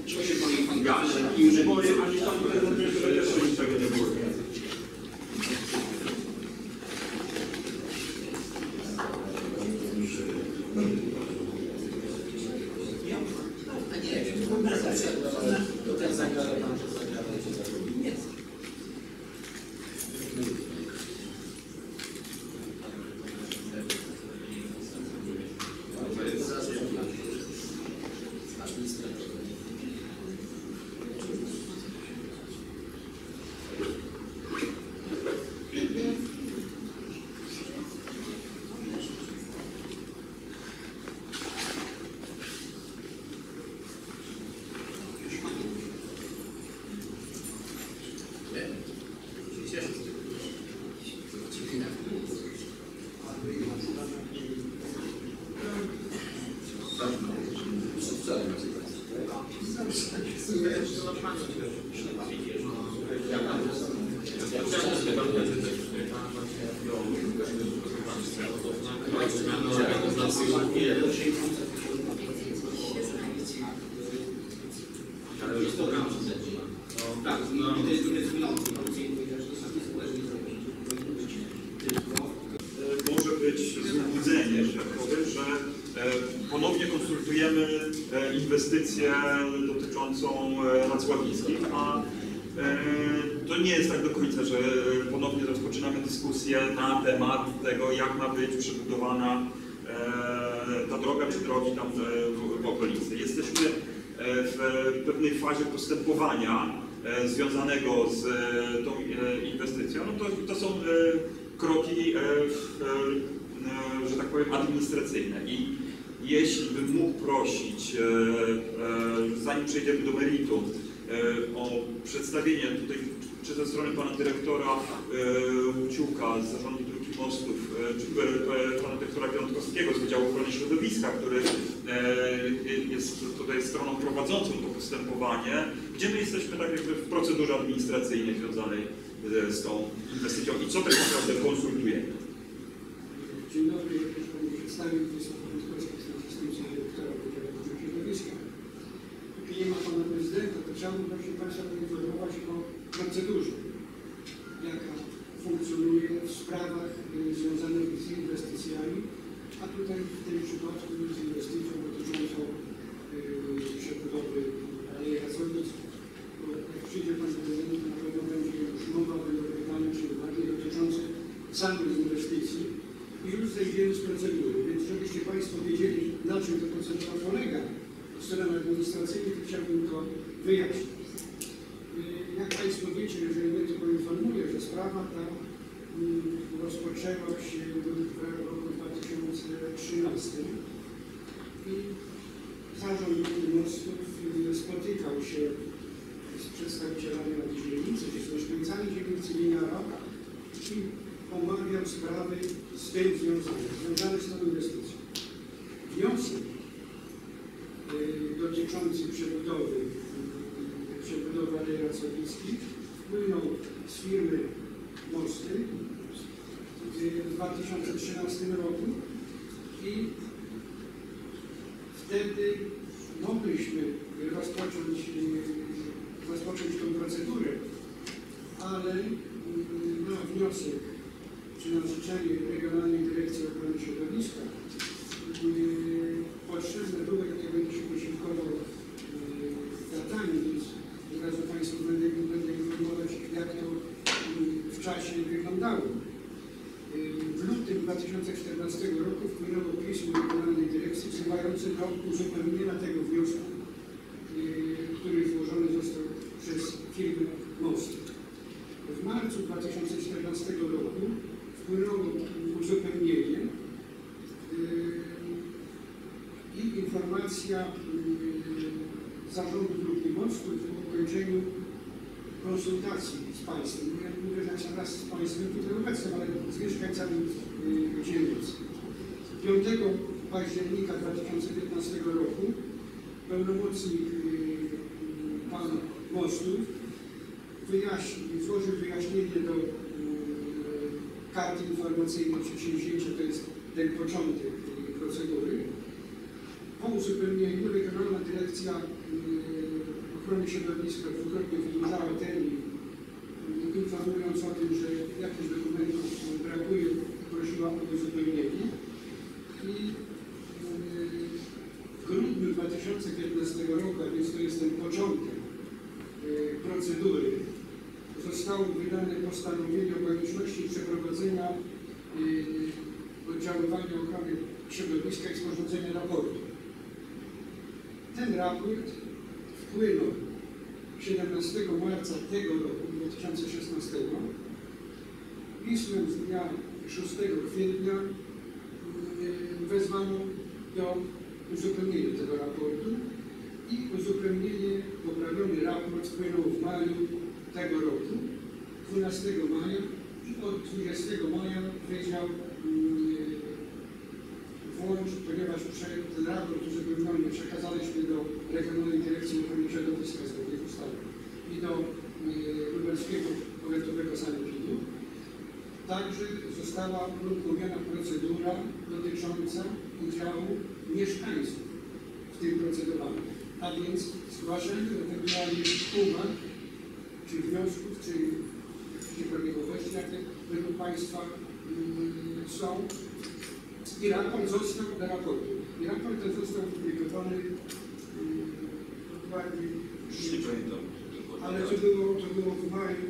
Czego się boi pan Gaś i urzędnicy? Ani tam też niczego nie było. Nie wiem, to ten zagadał pan, że zagadał. Nie. Może być złudzenie, że powiem, że ponownie konsultujemy inwestycję dotyczącą Racławickich, a to nie jest tak do końca, że ponownie rozpoczynamy dyskusję na temat tego, jak ma być przebudowana ta droga czy drogi tam w okolicy. Jesteśmy w pewnej fazie postępowania związanego z tą inwestycją. No to są kroki, że tak powiem, administracyjne. I jeśli bym mógł prosić, zanim przejdziemy do meritum, o przedstawienie tutaj, czy ze strony pana dyrektora Łuciuka z Zarządu Dróg i Mostów, czy pana dyrektora Piątkowskiego z Wydziału Ochrony Środowiska, który jest tutaj stroną prowadzącą to postępowanie, gdzie my jesteśmy tak jakby w procedurze administracyjnej związanej z tą inwestycją i co tak naprawdę konsultujemy. Dzień dobry, jak już Pani przedstawił, to jest Piątkowski z zastępcą dyrektora Wydziału Ochrony Środowiska. Póki nie ma Pana Prezydenta, to chciałbym właśnie Państwa poinformować o procedurze, jaka funkcjonuje w sprawach związanych z inwestycjami, a tutaj w tym przypadku z inwestycją dotyczącą przebudowy Alei Racławickiej. Bo jak przyjdzie Pan Prezydent, to na pewno będzie już mowa o pytaniu czy uwagi dotyczące samej inwestycji i już zejdziemy z procedury. Więc żebyście Państwo wiedzieli, na czym ta procedura polega od strony administracyjnej, to chciałbym to wyjaśnić. Jak Państwo wiecie, jeżeli mnie to poinformuję, że sprawa ta rozpoczęła się w roku 2013 i Zarząd Mostów spotykał się z przedstawicielami Rady Dzielnicy, czy z mieszkańcami dzielnicy Winiara i omawiał sprawy z tym związane z tą inwestycją. Wniosek dotyczący przebudowy Alei Racławickich wpłynął z firmy Mosty w 2013 roku i wtedy mogliśmy rozpocząć tą procedurę, ale na wniosek czy na życzenie Regionalnej Dyrekcji Ochrony Środowiska potrzebne było, jak ja będę się posiłkował datami, więc od razu Państwu będę informować, jak to w czasie wyglądało. W lutym 2014 roku wpłynęło pismo Regionalnej Dyrekcji wzywające do uzupełnienia tego wniosku, który złożony został przez firmę Most. W marcu 2014 roku wpłynęło uzupełnienie i informacja Zarządu Dróg i Mostów o ukończeniu konsultacji z Państwem. Ja mówię, że ja sam raz z Państwem tutaj obecnym, ale z mieszkańcami dzielnicy. 5 października 2015 roku pełnomocnik pan Mostów złożył wyjaśnienie do karty informacyjnej przedsięwzięcia, to jest ten początek procedury. Po uzupełnieniu Regionalna Dyrekcja Ochrony Środowiska dwukrotnie wydłużała termin, informując o tym, że jakichś dokumentów brakuje, prosiła o uzupełnienie. I w grudniu 2015 roku, a więc to jest ten początek procedury, zostało wydane postanowienie o konieczności przeprowadzenia oddziaływania ochrony środowiska i sporządzenia raportu. Ten raport wpłynął 17 marca tego roku, 2016, pismem z dnia 6 kwietnia wezwano do uzupełnienia tego raportu i uzupełnienie, poprawiony raport wpłynął w maju tego roku, 12 maja i od 20 maja Wydział ponieważ ten raport uzupełniony przekazaliśmy do Regionalnej Dyrekcji Ochrony Środowiska zgodnie z ustawą i do Lubelskiego Powiatowego Sanepidu, także została uruchomiona procedura dotycząca udziału mieszkańców w tym procedowaniu. A więc zgłaszanie ewentualnych uwag, czy wniosków, czy nieprawidłowości, jakie według Państwa są. I raport został do raportu. I raport ten został opublikowany dokładnie, Nie pamiętam. ale to było w maju.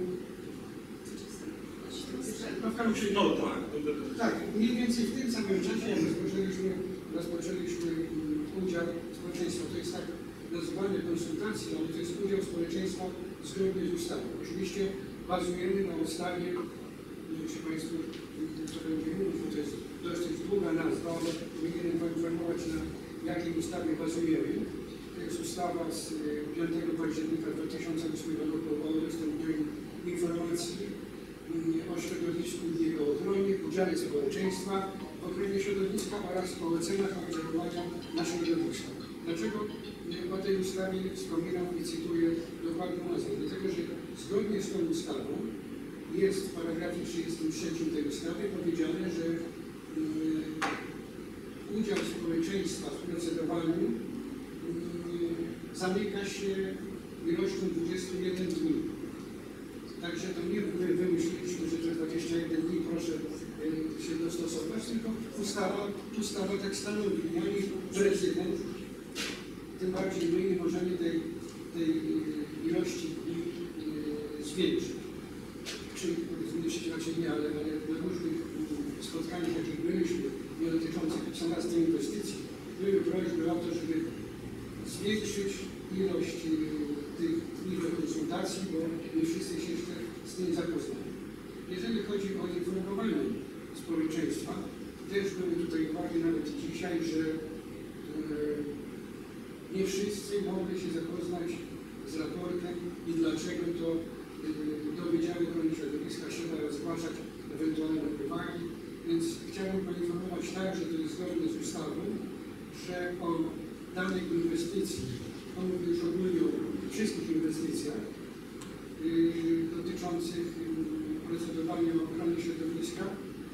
No, w każdym razie, No tak. tak, mniej więcej w tym samym czasie rozpoczęliśmy udział społeczeństwa. To jest tak nazywane konsultacje, ale to jest udział społeczeństwa zgodnie z ustawą. Oczywiście bazujemy na ustawie, nie wiem, czy Państwo to będzie mówić, bo to jest dość długa nazwa, ale powinienem poinformować, na jakiej ustawie bazujemy. To jest ustawa z 5 października 2008 roku o udostępnianiu informacji o środowisku i jego ochronie, udziale społeczeństwa w ochronie środowiska oraz o ocenach oddziaływania na środowisko. Dlaczego o tej ustawie wspominam i cytuję dokładną nazwę? Dlatego, że zgodnie z tą ustawą jest w paragrafie 33 tej ustawy powiedziane, że udział społeczeństwa w procedowaniu zamyka się ilością 21 dni. Także to nie my wymyśliliśmy, że to 21 dni, proszę się dostosować, tylko ustawa tak stanowi. Ani prezydent, tym bardziej my nie możemy tej ilości dni zwiększyć. Czy zmniejszyć raczej nie, ale na różnych spotkaniach, jakich byliśmy, nie dotyczących 13 inwestycji, były prośby o to, żeby zwiększyć ilość tych dni do konsultacji, bo nie wszyscy się jeszcze z tym zapoznali. Jeżeli chodzi o informowanie społeczeństwa, też były tutaj uwagi nawet dzisiaj, że nie wszyscy mogli się zapoznać z raportem i dlaczego to do Wydziału Ochrony Środowiska trzeba zgłaszać ewentualne uwagi. Więc chciałem poinformować tak, że to jest zgodne z ustawą, że o danej inwestycji, on mówi już ogólnie o wszystkich inwestycjach dotyczących procedowania o ochronie środowiska,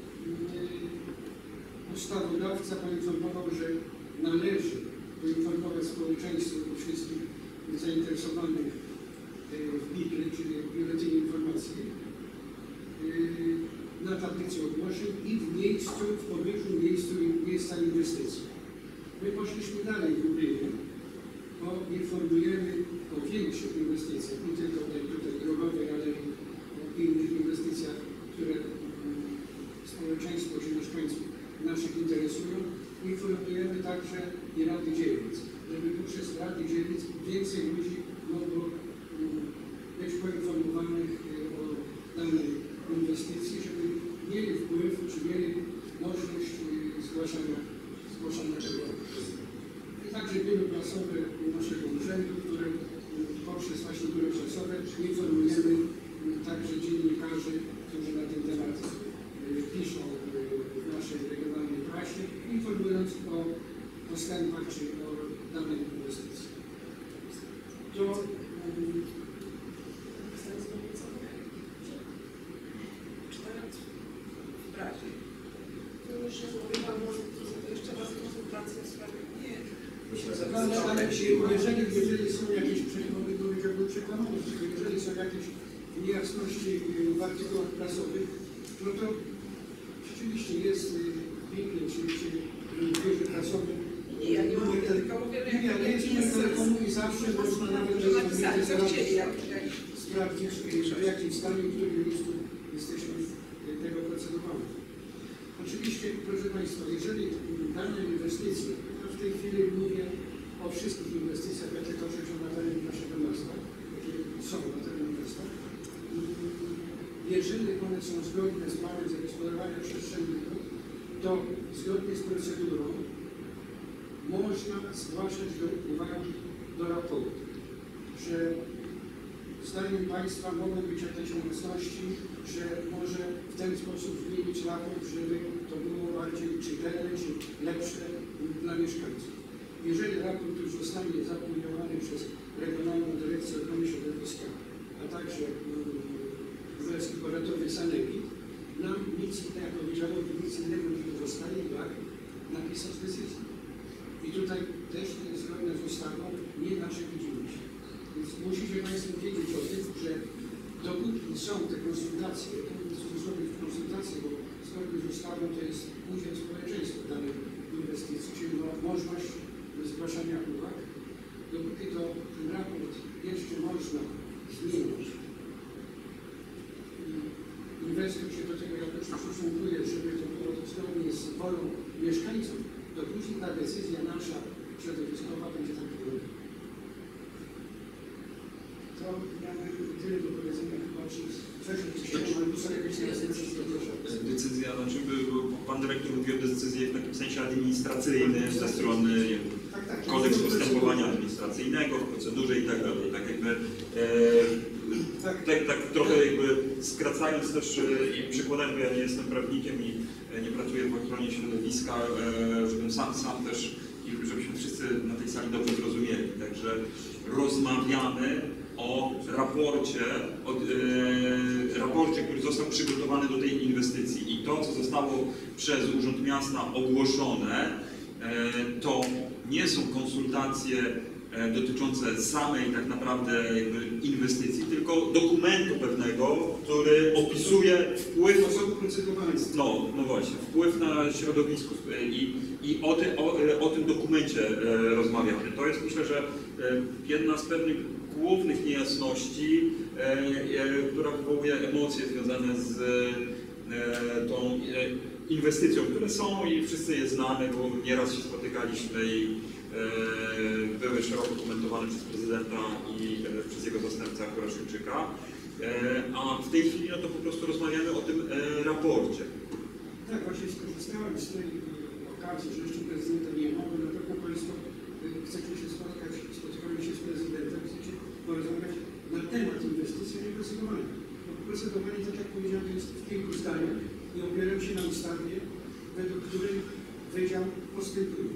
ustawodawca poinformował, że należy poinformować społeczeństwo i wszystkich zainteresowanych w BIK-ie, czyli w Biuletynie Informacji, na tablicy ogłoszeń i w miejscu, w pobliżu miejsca inwestycji. My poszliśmy dalej w Lublinie, bo informujemy o większych inwestycjach, nie tylko tutaj drogowej, ale i o innych inwestycjach, które społeczeństwo czy mieszkańców naszych interesują. Informujemy także i Rady Dzielnic, żeby poprzez Rady Dzielnic więcej ludzi mogło być poinformowanych o danej inwestycji, żeby mieli wpływ, czy mieli możliwość zgłaszania tego. I także biuro prasowe naszego urzędu, które poprzez właśnie biuro prasowe informujemy także dziennikarzy, którzy na ten temat piszą w naszej regionalnej prasie, informując o postępach czy o danej inwestycji. To jeszcze raz konsultacje w sprawie. Nie. ale jeżeli są jakieś przeszkody, to już powiedziałbym, przekonany, że jeżeli są jakieś niejasności w artykułach prasowych, no to rzeczywiście jest pięknie, czy w biurze prasowym. Nie, ja nie mówię, tylko mówię, że Nie, ale jest numer telefonu i zawsze można nawet napisać, co chcieli, sprawdzić, w jakim stanie, w którym miejscu jesteśmy tego procedowali. Oczywiście, proszę Państwa, jeżeli dane inwestycje, to w tej chwili mówię o wszystkich inwestycjach, jakie toczą się na terenie naszego miasta, jakie są na terenie miasta, jeżeli one są zgodne z planem zagospodarowania przestrzennego, to zgodnie z procedurą można zgłaszać uwagi do raportu, że zdaniem Państwa mogą być jakieś niejasności, że może w ten sposób zmienić raport, żeby to było bardziej czytelne, czy lepsze dla mieszkańców. Jeżeli raport już zostanie zaopiniowany przez Regionalną Dyrekcję Ochrony Środowiska, a także Królewski Powiatowy Sanepid, nam nic, jako wydziałowi, nic innego nie pozostaje, jak napisać decyzję. I tutaj też to jest zgodne z ustawą, nie nasze widzimisię. Więc musicie Państwo wiedzieć o tym, że dopóki są te konsultacje, to jest zrobić konsultacje, bo zgodnie z ustawą to jest udział społeczeństwa danej inwestycji, czyli możliwość zgłaszania uwag, dopóki to ten raport jeszcze można zmienić. Inwestor się do tego jakoś ustosunkuje, żeby to było zgodnie z wolą mieszkańców, to później ta decyzja nasza środowiskowa będzie tak wyglądać. To ja mam tyle do powiedzenia chyba, czy coś Decyzja, znaczy pan dyrektor mówił o decyzji w takim sensie administracyjnym ze strony kodeks postępowania administracyjnego, w procedurze i tak dalej. Tak jakby tak trochę jakby skracając też i przykładem, bo ja nie jestem prawnikiem i nie pracuję w ochronie środowiska, żebym sam też i żebyśmy wszyscy na tej sali dobrze zrozumieli. Także rozmawiamy o raporcie, który został przygotowany do tej inwestycji i to, co zostało przez Urząd Miasta ogłoszone, to nie są konsultacje dotyczące samej tak naprawdę inwestycji, tylko dokumentu pewnego, który opisuje wpływ, no właśnie, wpływ na środowisko i o tym dokumencie rozmawiamy. To jest, myślę, że jedna z pewnych głównych niejasności, która wywołuje emocje związane z tą inwestycją, które są i wszyscy je znamy, bo nieraz się spotykaliśmy i były szeroko komentowane przez prezydenta i przez jego zastępcę Kuraszczyka. A w tej chwili no to po prostu rozmawiamy o tym raporcie. Tak, właśnie skorzystałem z tej okazji, że jeszcze prezydenta nie ma, bo na pewno Państwo chcecie się spotkali się z prezydentem, chcecie porozmawiać na temat inwestycji, a nie procedowania. Bo procedowanie, tak jak powiedziałem, jest w kilku zdaniach i opieram się na ustawie, według której wydział postępuje.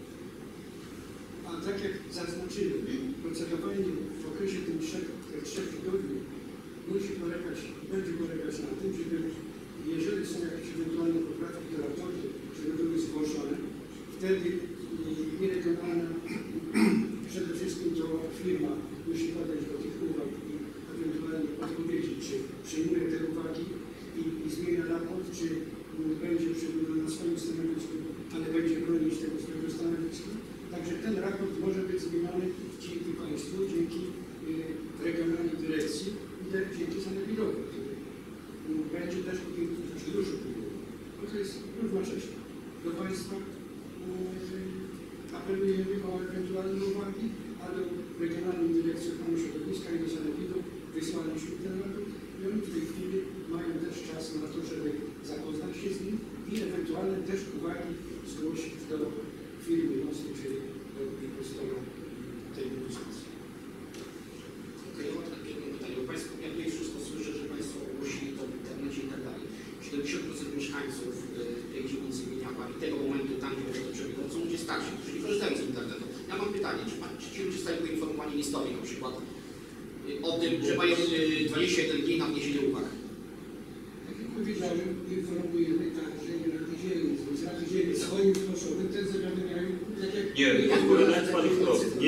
A tak jak zaznaczyłem, procedowanie w okresie tych 3 tygodni musi polegać, będzie polegać na tym, żeby jeżeli są jakieś ewentualne poprawki do raportu, żeby były zgłoszone, wtedy nie regionalna, przede wszystkim to firma musi podać do tych uwag i ewentualnie odpowiedzieć, czy przyjmuje te uwagi i zmienia raport, czy będzie na swoim stanowisku, ale będzie bronić tego swojego stanowiska. Także ten raport może być zmieniony dzięki Państwu, dzięki regionalnej dyrekcji i dzięki sanepidowi, który będzie też dużo pilnował. Bo to jest równocześnie. Do Państwa apelujemy o ewentualne uwagi, a do Regionalnej Dyrekcji Ochrony Środowiska i do sanepidu wysłaliśmy ten raport i oni w tej chwili mają też czas na to, żeby zapoznać się z nim i ewentualne też uwagi zgłosić do firmy nocnej, czyli do inwestora tej inwestycji. Ja mam takie jedno pytanie, bo Państwo, ja tutaj wszystko słyszę, że Państwo ogłosili to w internecie i tak dalej. 70% mieszkańców tej dzielnicy Wieniawa i tego momentu tam, gdzie to przebiega, są ludzie starsi, czyli korzystają z internetu. Ja mam pytanie, czy ci ludzie zostali poinformowani listowi na przykład o tym, że mają 21 dni na wniesienie uwag? Tak jak powiedziałem, informujemy także i Rady Dzielnic, więc Rady Dzielnic swoim sposobem też zawiadamiają, tak jak... Nie, odpowiadając Pani wprost, nie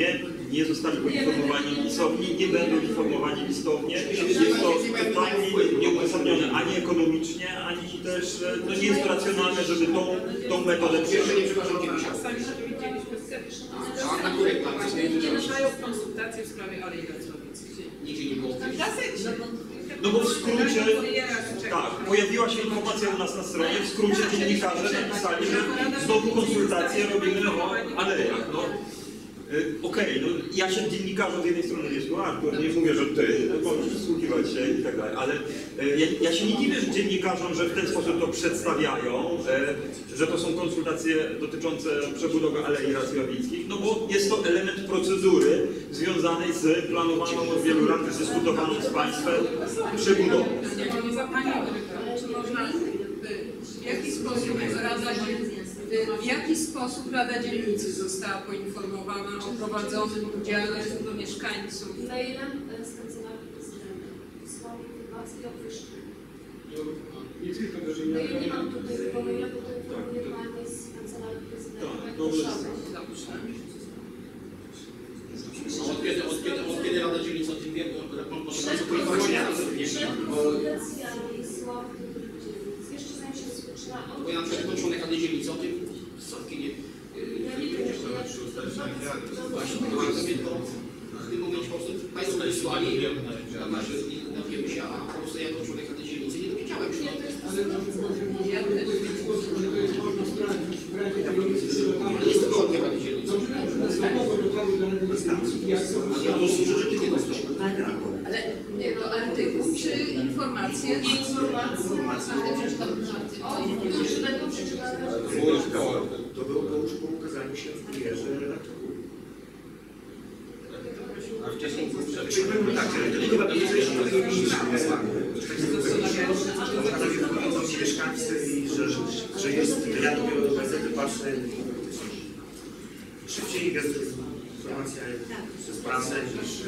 nie zostali poinformowani listownie, nie będą informowani listownie. Jest to totalnie nieuzasadnione ani ekonomicznie, ani też no nie jest to racjonalne, żeby tą metodę Pierwsze nie przepraszam, kiedy się Sami sobie widzieliśmy A na której plan? nie nadają konsultacje w sprawie Alei Racławickiej. Nigdzie nie było. W gazecie. No bo w skrócie, tak, pojawiła się informacja u nas na stronie, w skrócie dziennikarze napisali, że znowu konsultacje robimy o alejach. No, okej, no ja się dziennikarzom z jednej strony nie słucham, nie mówię, że ty, no możesz przysłuchiwać się i tak dalej, ale ja się nie dziwię dziennikarzom, że w ten sposób to przedstawiają, że to są konsultacje dotyczące przebudowy Alei Racławickich, no bo jest to element procedury związanej z planowaną od wielu lat, dyskutowaną z państwem przebudową. Czy można w jaki sposób Rada Dzielnicy została poinformowana o prowadzonym udziale mieszkańców? Mailem z Kancelarii Prezydenta. Wysłali informacje o wyższych. Nie tylko do No ja nie mam tutaj tego maila, bo to informuje Pani z Kancelarii Prezydenta. Od kiedy Rada Dzielnicy o tym wie? Przed konsultacjami sław dzielnic. Jeszcze zanim się rozpoczyna od... Bo ja na przykład jako członek Rady Dzielnicy o tym słowki nie... Ja nie wiem, Właśnie, w tym momencie po prostu Państwo wysłali, dowiemy się, a po prostu jako członek Rady Dzielnicy nie dowiedziałem się. Ale Ja też. to jest można sprawdzić w Radzie Dzielnicy. Ale jest to członek Rady Dzielnicy. Następnego lokalu dla Rady Dzielnicy. Jak to Ale to służy, że ty nie dostałeś. Ale nie, to artykuł czy informacje? Czy będą przeczytane? To było już po ukazaniu się w kurierze redaktorów. A wcześniej tak, to nie chyba do tego mieszkańcy i że jest, ja dopiero gazety patrzę szybciej informacja przez prasę niż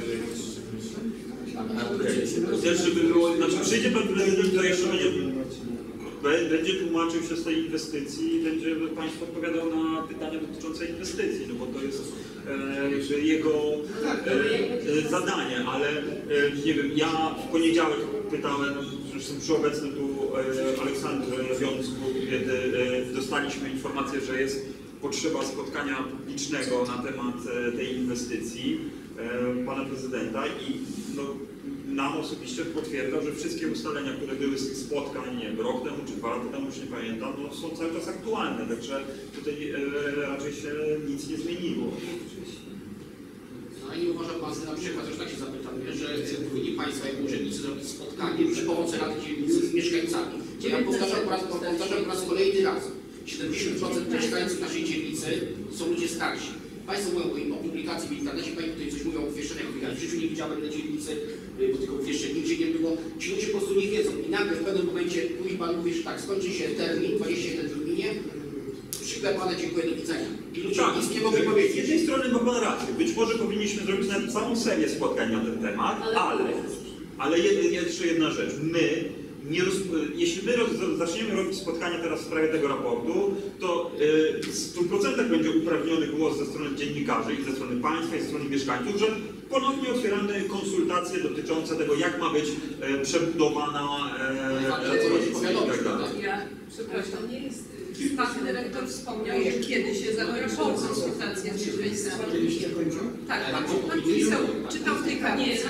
Też, żeby było, znaczy przyjdzie pan prezydent, to jeszcze będzie tłumaczył się z tej inwestycji i będzie Państwu odpowiadał na pytania dotyczące inwestycji, no bo to jest jego zadanie, ale nie wiem, ja w poniedziałek pytałem, zresztą przy obecnym tu Aleksandrze Wiązku, kiedy dostaliśmy informację, że jest potrzeba spotkania publicznego na temat tej inwestycji pana prezydenta i no, nam osobiście potwierdza, że wszystkie ustalenia, które były z tych spotkań, nie wiem, rok temu czy 2 lata temu, już nie pamiętam, no, są cały czas aktualne, także tutaj raczej się nic nie zmieniło. No i nie uważa Pan, że na przykład, już tak się zapytam, że powinni Państwo jako urzędnicy zrobić spotkanie przy pomocy Rady Dzielnicy z mieszkańcami. Bo ja powtarzam po raz kolejny raz. 70% mieszkańców naszej dzielnicy są ludzie starsi. Państwo mówią o publikacji w internecie, Pani tutaj coś mówią o obwieszczeniach, w życiu nie widziałem na dzielnicy, bo tylko obwieszczeń nigdzie nie było. Ci ludzie po prostu nie wiedzą i nagle w pewnym momencie mówi Pan, mówi, że tak, skończy się termin, 21 dni minie, przykład Pana, dziękuję, do widzenia. I ludzie Tak, nic nie mogą z powiedzieć. jednej strony ma Pan rację, być może powinniśmy zrobić nawet całą serię spotkań na ten temat, ale jeszcze jedna rzecz. Jeśli my zaczniemy robić spotkania teraz w sprawie tego raportu, to w 100% będzie uprawniony głos ze strony dziennikarzy i ze strony państwa i ze strony mieszkańców, że ponownie otwieramy konsultacje dotyczące tego, jak ma być przebudowana Racławicka i tak dalej. Ja, przepraszam, pan dyrektor wspomniał, że kiedy się zakończą konsultacje z mieszkańcami. Tak, pan pisał, czytał w tej kartce.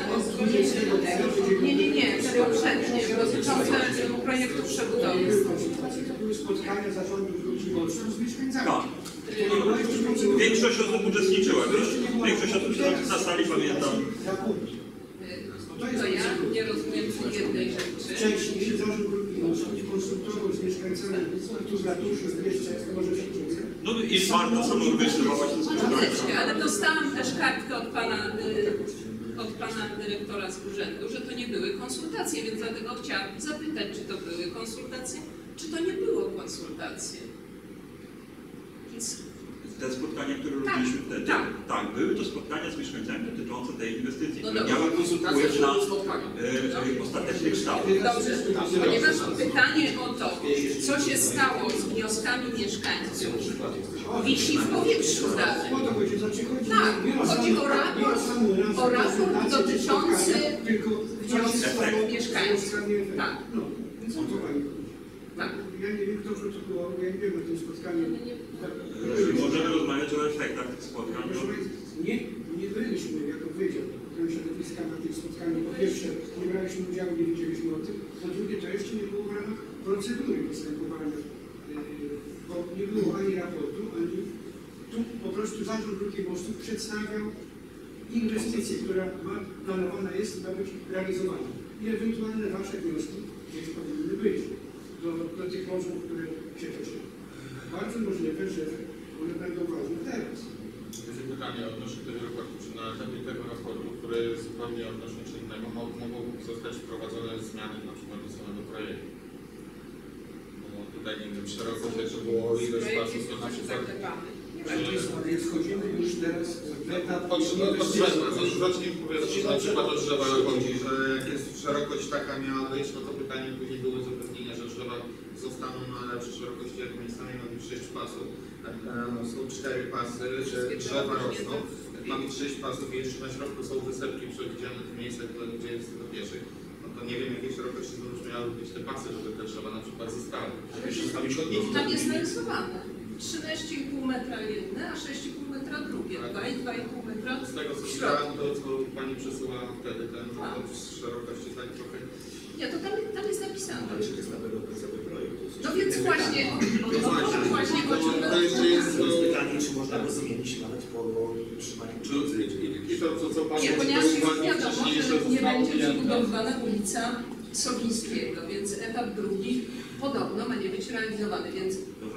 Nie, te poprzednie, dotyczące projektu przebudowy. To były spotkania zarządu ludzi z mieszkańcami. Tak. Większość osób uczestniczyła, większość osób siedzących na sali, pamiętam. To ja nie rozumiem jednej rzeczy. Wcześniej się zarząd konsultował z mieszkańcami tu z ratuszy, jeszcze może się dzieje. No i Marta sama wyślewała się z Faktycznie, ale dostałam też kartkę od pana dyrektora z urzędu, że to nie były konsultacje, więc dlatego chciałam zapytać, czy to były konsultacje, czy to nie było konsultacje. Więc Te spotkania, które Tak, robiliśmy wtedy, tak. tak, były to spotkania z mieszkańcami dotyczące tej inwestycji, No które dobrze. miały konsultacje na spotkania. ostateczny kształt. Dobrze, ponieważ pytanie o to, co się stało z wnioskami mieszkańców, wisi w powietrzu dalej. O to chodzi, znaczy chodzi Tak, nie chodzi o raport dotyczący tylko wniosków mieszkańców. Tak. No, więc o to pani. Tak. Ja nie wiem, kto protokołował, ja nie wiem o tym spotkaniu. Jeżeli możemy rozmawiać o efektach tych spotkań, Proszę Państwa, nie byliśmy jako Wydział Ochrony Środowiska na tym spotkaniu. Po pierwsze, nie braliśmy udziału, nie wiedzieliśmy o tym. Po drugie, to jeszcze nie było w ramach procedury postępowania, bo nie było ani raportu, ani tu po prostu Zarząd Dróg i Mostów przedstawiał inwestycję, która planowana jest i ma być realizowana. I ewentualne Wasze wnioski gdzieś powinny być do tych rozmów, które się toczyły. Bardzo możliwe, że one będą ważne teraz. Jest pytanie odnośnie tego raportu. Czy na etapie tego raportu, który jest zupełnie odnośnie czego innego, mogą zostać wprowadzone zmiany na przykład do samego projektu? Bo tutaj nie wiem, szerokość, jak to było ilość pasów, to na przykład... Ale schodzimy już teraz w etap Zacznijmy powiedzmy, na przykład o drzewa chodzi, że jak jest szerokość taka miała być, no to pytanie później było zapewnienia, że drzewa zostaną na lepszej szerokości, jak miejscami ma być 6 pasów. Są 4 pasy, że drzewa rosną. Jak ma być 6 pasów i jeszcze na środku są wysepki przewidziane w miejscach, gdzie jest do pieszych, no to nie wiem, jakiej szerokości miały być te pasy, żeby te drzewa na przykład zostały. Żeby się zostawić chodniki. Tam jest narysowane. 13,5 metra jedne, a 6,5 metra drugie. 2,5 metra Z tego co w widziałem, środku. to co pani przesyłała wtedy, ten szerokość jest tak trochę... Nie, to tam jest napisane. Ale czy to jest na pewno końcowy projekt? No więc właśnie o czym to jeszcze jest To jest pytanie, czy można go zmienić nawet po utrzymaniu księdzy. I to, co pani Nie, ponieważ dokładnie wiadomo, wcześniej że nie zostało będzie wyjęte. wybudowana ulica Sowińskiego, więc etap drugi podobno ma nie być realizowany, więc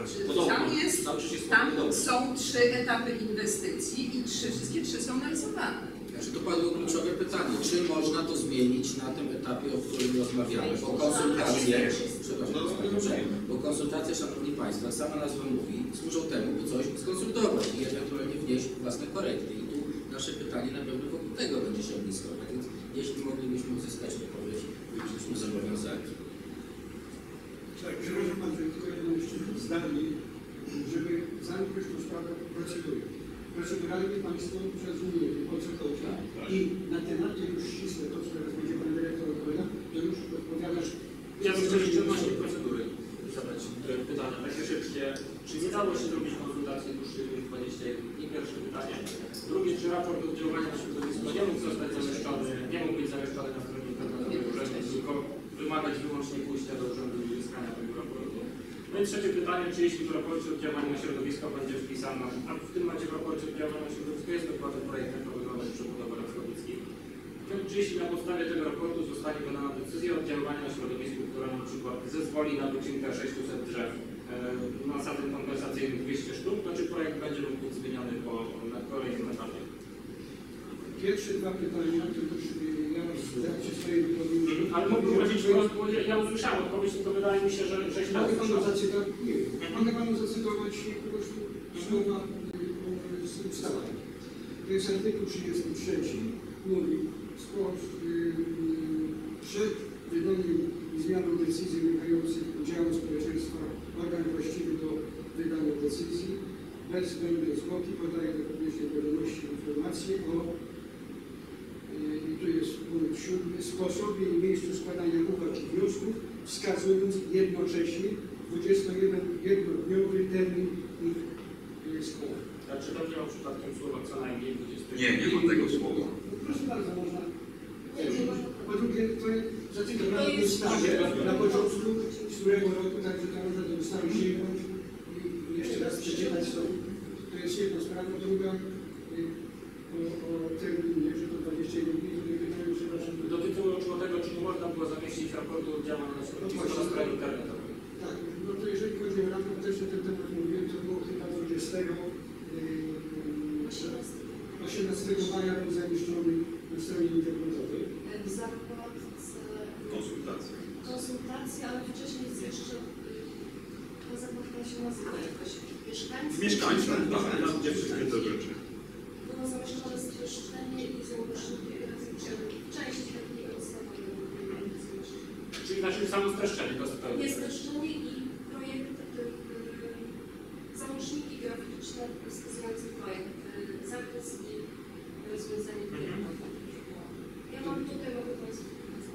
tam są 3 etapy inwestycji i wszystkie 3 są realizowane. Znaczy to padło kluczowe pytanie, czy można to zmienić na tym etapie, o którym rozmawiamy, bo konsultacje, bo konsultacje, Szanowni Państwo, jak sama nazwa mówi, służą temu, by coś skonsultować i ewentualnie wnieść własne korekty. I tu nasze pytanie na pewno wokół tego będzie się ogniskować, więc jeśli moglibyśmy uzyskać odpowiedź, bylibyśmy zobowiązani. Tak, przepraszam Pan, że tylko jedno jeszcze zdanie, żeby zamknąć tą sprawę procedury. Proceduralnie Państwo zrozumieli, o co chodzi i na tematy już ścisłe, to co teraz będzie Pan Dyrektor odpowiadał, to już odpowiadasz. Ja bym chciał jeszcze odnośnie procedury zadać pytania takie szybkie. Czy nie dało się zrobić konsultacji dłuższych niż 21? I pierwsze pytanie. Drugie, czy raport oddziaływania na środowisko nie mógł zostać zamieszczony, nie mógł być zamieszczony na stronie internetowej urzędu, tylko wymagać wyłącznie pójścia do urzędu i uzyskania tego raportu? No i trzecie pytanie, czy jeśli w raporcie oddziaływania na środowisko będzie wpisana, a w tym momencie w raporcie oddziaływania na środowisko jest dokładny projekt, jak to wygląda przy budowie Raskowickiej. Czy jeśli na podstawie tego raportu zostanie wydana decyzja o oddziaływaniu na środowisku, która na przykład zezwoli na wycinkę 600 drzew na zasadzie kompensacyjnych 200 sztuk, to czy projekt będzie mógł być zmieniony na kolejnym etapie? Pierwsze 2 pytania, to już ja w trakcie swojej wypowiedzi... Ale mógł powiedzieć, bo ja usłyszałem odpowiedź, tylko wydaje mi się, że źle Mogę Panu usłyszałem. zacytować? Nie. Mogę Panu zacytować po prostu słowa z ustawy. To jest artykuł 33, mówi, przed wydaniem i zmianą decyzji wynikających udziału społeczeństwa organ właściwy do wydania decyzji bez zbędnej zwłoki podaje do publicznej wiadomości informacje o i tu jest punkt 7, sposobie i miejscu składania uwag i wniosków, wskazując jednocześnie 21-dniowy termin ich składania. A czy będzie miał przypadkiem słowa co najmniej 20? Nie ma tego słowa. Proszę bardzo, można. Po drugie, to zacytowano w ustawie na początku, z którego roku, także to można do ustawy sięgnąć i jeszcze raz przeczytać to. To jest jedna sprawa. Druga, o terminie, że to 21 dni, to pytanie, przepraszam. Dotyczyło tego, czy nie można było zamieścić raportu oddziaływania na środowisko na stronie internetowej. Tak, no to jeżeli chodzi o raport, też na ten temat mówiłem, to było chyba 18 maja był zamieszczony na stronie internetowej. W zakładce Konsultacje. konsultacji, ale wcześniej jest jeszcze ta zakładka się nazywa jakoś mieszkańcy? Mieszkańcy, tak, tam gdzie wszystkie te rzeczy. Było zamieszczone streszczenie i załączniki części takiej podstawowej. Czyli na czym samo streszczenie to zupełnie. Jest streszczenie i projekt, załączniki graficzne wskazujące projekt, zakres i rozwiązanie projektowe. Ja mam tutaj, mogę Państwu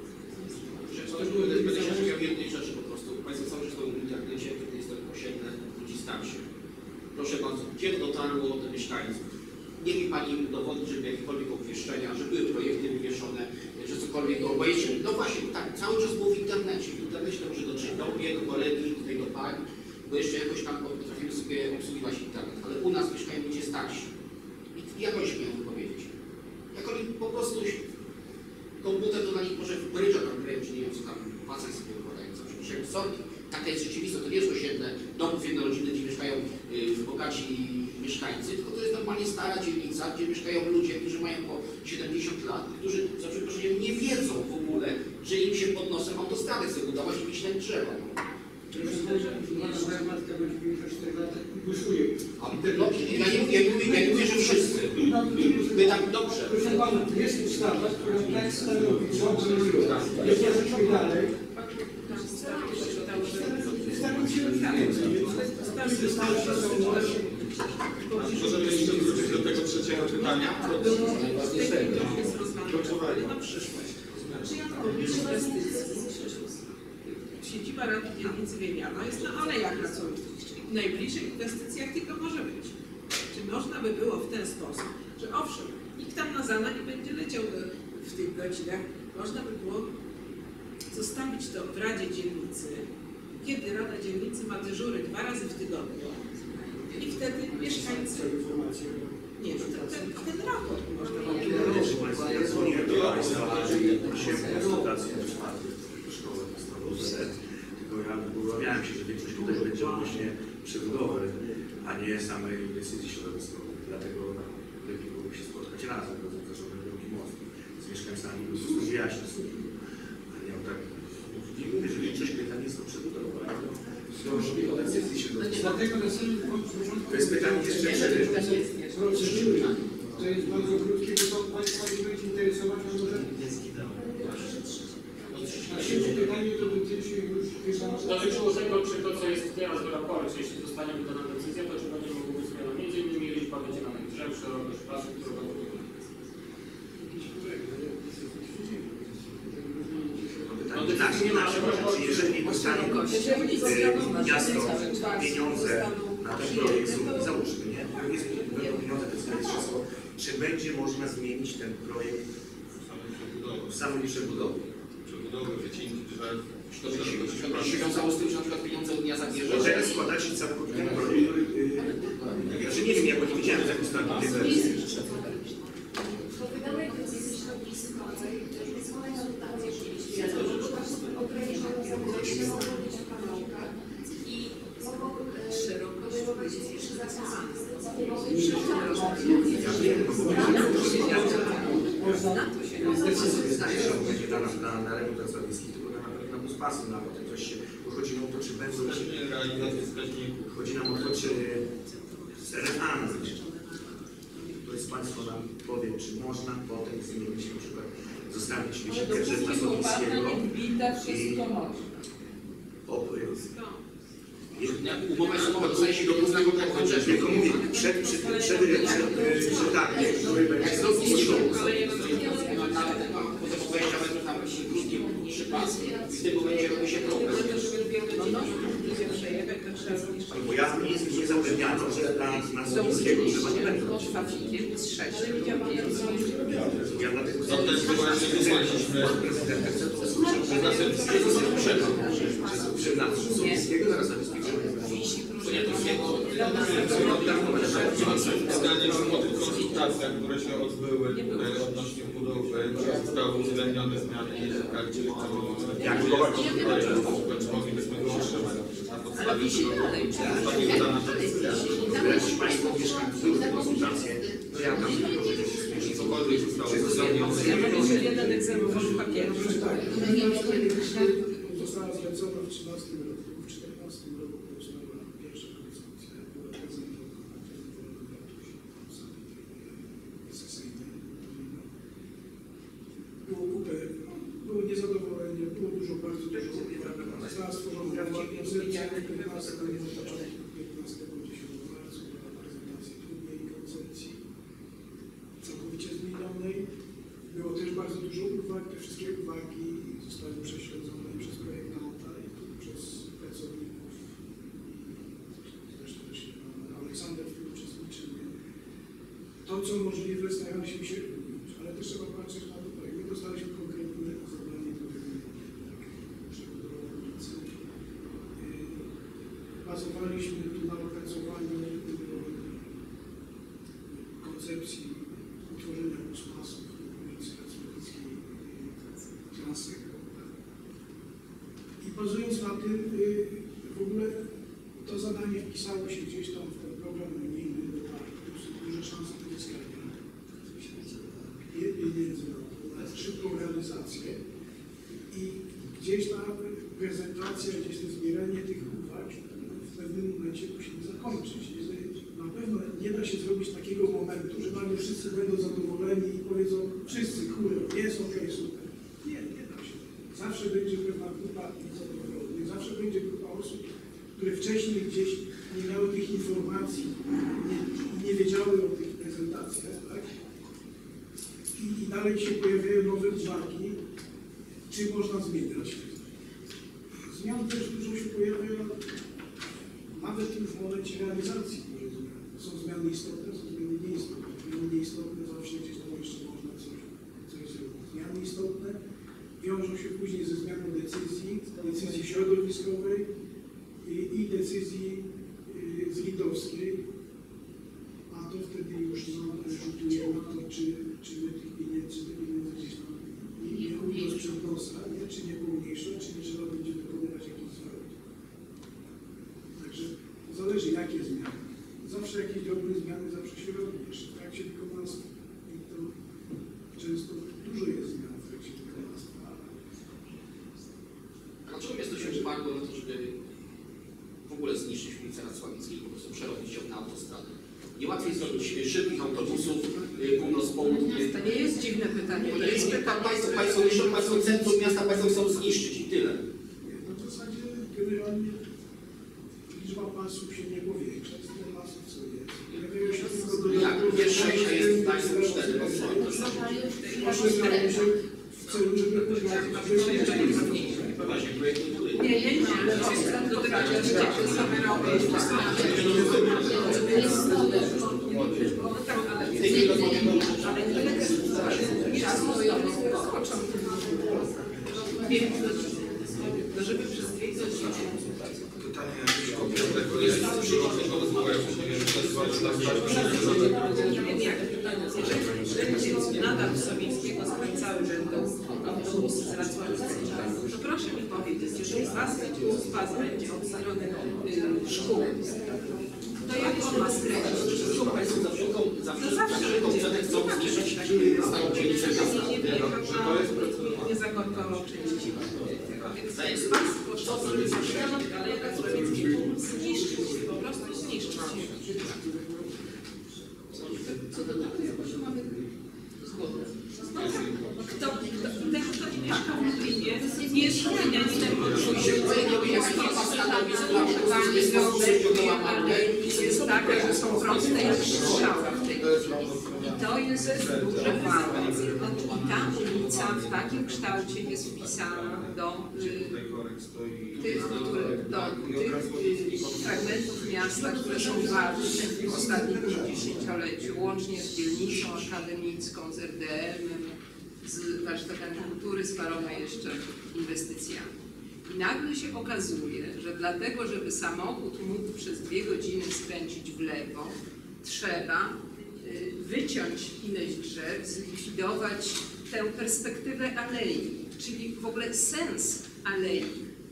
Będę się skupiał jednej rzeczy po prostu. Państwo cały czas w internecie, kiedy jest to osiedle ludzi starszych. Proszę bardzo, gdzie dotarło do mieszkańców? Nie mi Pani dowodzi, żeby jakiekolwiek obwieszczenia, że były projekty wywieszone, że cokolwiek go obejrzy. No właśnie, tak, cały czas było w internecie. W internecie to może dotrzeć do mnie, do kolegi, tutaj do Pani, bo jeszcze jakoś tam potrafimy sobie obsługiwać internet. Ale u nas mieszkają ludzie starsi. I jak oni się mają wypowiedzieć? Jak oni po prostu komputer to na nich może w brydża tam grają, czy nie wiem co tam, pasek sobie wykładają, coś. Sorki. Taka jest rzeczywistość, to nie jest osiedle domów jednorodzinnych, gdzie mieszkają bogaci mieszkańcy, tylko to jest normalnie stara dzielnica, gdzie mieszkają ludzie, którzy mają po 70 lat, którzy za przeproszeniem nie wiedzą w ogóle, że im się pod nosem autostrady chce budować i wycinać drzewa. No. Moja matka ma 94 lata i głosuje. No, ja nie mówię, że wszyscy. My tak dobrze. Proszę Pana, jest ustawa, która tak stanowi, co obowiązuje. Jak ja zacząłem dalej, staram się Możemy jeszcze wrócić do tego trzeciego pytania. Na przyszłość. Siedziba Rady Dzielnicy Wieniano jest na Alejach Pracowniczych, czyli najbliżej inwestycji, jak tylko może być. Czy można by było w ten sposób, że owszem, nikt tam na zana nie będzie leciał w tych godzinach, można by było zostawić to w Radzie Dzielnicy, kiedy Rada Dzielnicy ma dyżury 2 razy w tygodniu i wtedy mieszkańcy... Nie, ten raport można by... Ja dzwoniłem do Państwa, dzisiaj konsultacje w szkołach podstawowych, tylko ja obawiałem się, że większość tutaj będzie odnośnie przebudowy, a nie samej decyzji środowiskowej. Dlatego lepiej byłoby się spotkać razem, zresztą drugi most z mieszkańcami, po prostu wyjaśnić sobie, a nie o tak. Jeżeli większość pytań jest o przebudowę, to o decyzji środowiskowej. dlatego na samym początku... To jest pytanie jeszcze przed procedury. To jest bardzo krótkie, bo to Państwa nie będzie interesować, a może... Trzecie pytanie to dotyczy już chyba... Dotyczyło tego, czy to, co jest teraz w raporcie, jeśli zostanie wydana decyzja, to czy będzie mogło być zmiana między innymi liczba wycieranych drzew, szerokość pasów, które będą wykonane. Czy jeżeli dostanie miasto pieniądze na ten projekt, załóżmy, nie? Pieniądze to jest wszystko. Czy będzie można zmienić ten projekt w samej przebudowie? Przebudowy, wycinki drzew. To się wiązało z tym, że na przykład pieniądze Unia zabierze. Bo teraz składacie całkowicie ten projekt, znaczy nie wiem, jak nie widziałem jak ustawić tej wersji. Po wydanej decyzji środowiskowej pozwolenia na dotację ograniczone zakresie mogą być pamiątka i mogą podejmować jeszcze zakres. Będzie na remont pracowiski, tylko na buspasu, na potem coś się, bo chodzi nam o to, czy będą Realizacja wskaźników. chodzi nam o to, czy RNA to jest Państwo nam powie, czy można potem zmienić na przykład zostawić wycinkę drzew Mazowieckiego i Umowa jest umowa, dostaje się do różnego końca. tylko mówię, przed przetargiem, który będzie Potem 20 metrów tam niższy pas i w tym momencie robi się problem. bo ja nie zapewniano, że dla Mazowieckiego trzeba nie będzie. Ja dlatego To też właśnie wysłaliśmy prezydenta chcę to usłyszeć, że dla Mazowieckiego zaraz zabezpieczamy. Zdaniem po tych konsultacjach, które się odbyły odnośnie budowy, zostały uwzględnione zmiany w karcie czy moglibyśmy go utrzymać na podstawie tego zostanie wydana ta decyzja. Jeśli Państwo mieszkańcy były konsultacje, to ja tam tylko, że się zmierzy. Cokolwiek zostało uzgodnione. Ja mam jeszcze jeden egzemplarz papieru. Została zlecona w 13 roku, w 14 roku powstała tak, 15 marca była prezentacja drugiej koncepcji całkowicie zmienionej. Było też bardzo dużo uwag. Te wszystkie uwagi zostały prześledzone przez projektanta i przez pracowników. Zresztą też Aleksander w tym uczestniczył. To, co możliwe, staraliśmy się ująć, ale też trzeba patrzeć na to, jak my dostaliśmy konkretne zadanie do wykonania, przebudowa ulicy. Bazowaliśmy tu na opracowaniu koncepcji utworzenia busmasów ulicy Racławickiej trasy. I bazując na tym, w ogóle to zadanie wpisało się gdzieś tam w ten program unijny do parku, duże szanse uzyskania pieniędzy na szybką realizację. I gdzieś ta prezentacja, gdzieś to zbieranie tych uwag w pewnym momencie musi zakończyć. Na pewno nie da się zrobić takiego momentu, że nagle wszyscy będą zadowoleni i powiedzą, wszyscy, kurde, jest okej, super. Nie da się. Zawsze będzie pewna grupa niezadowolonych, zawsze będzie grupa osób, które wcześniej gdzieś nie miały tych informacji, nie wiedziały o tych prezentacjach, tak? I dalej się pojawiają nowe uwagi, czy można zmieniać. Zmian też dużo się pojawia, nawet już w momencie realizacji dużo zmian. Są zmiany istotne, są zmiany nieistotne. Zmiany nieistotne zawsze gdzieś tam jeszcze można coś zrobić. Zmiany istotne wiążą się później ze zmianą decyzji środowiskowej i decyzji zlitowskiej, a to wtedy już rzutuje na to, czy my tych pieniędzy gdzieś tam nie ujdą sprzed nosa, czy nie pomniejsza, czy nie trzeba będzie wykonywać jakichś zwrotów. Także zależy jakie zmiany. Zawsze jakieś drobne zmiany zawsze się robi. Jeszcze w trakcie wykonawstwa. I to często dużo jest zmian w trakcie wykonawstwa. A na czym jest to się uwagą na to, żeby w ogóle zniszczyć ulicę Racławickiej, po prostu przerobić ją na autostradę? Nie łatwiej zrobić szybkich autobusów północ-południe. To nie jest dziwne pytanie. To jest pytanie, Państwo centrum miasta chcą zniszczyć i tyle. No w zasadzie generalnie liczba pasów się nie powiększa, z tych pasów co jest. Pojawiają się tylko Jak jest 6, a jest Państwo 4. Poszerzają się w celu, żeby Właśnie, projekt nie buduje. nie. Do tego chcemy robić. Żeby przez 2 godziny. Pytanie jakieś konkretne, bo jest przychodnych rozwoju, Nie wiem jak, jeżeli nadal w Sowieckiego skręcały będą autobusy z Racławickiej, to proszę mi powiedzieć, jeżeli pas będzie od strony szkół, to jak on ma skręcić? Chcą zniszczyć stałą dzielnicę miasta. Nie zakorkował części tego, więc państwo to sobie zaświadczyć, ale jak Racławicki zniszczyć, po prostu zniszczyć. Co do tego jakoś mamy zgodę. Tego, kto nie mieszka w Lublinie, nie jest Lublinianinem, jest taka, że są proste jak strzała w tej chwili. I to jest duże mało. I ta ulica w takim kształcie jest wpisana do tych fragmentów miasta, które są ważne w ostatnim 50-leciu, łącznie z dzielnicą akademicką, z RDM-em, z warsztatami kultury, z paroma jeszcze inwestycjami. I nagle się okazuje, że dlatego, żeby samochód mógł przez 2 godziny skręcić w lewo, trzeba wyciąć ileś drzew, zlikwidować tę perspektywę alei, czyli w ogóle sens alei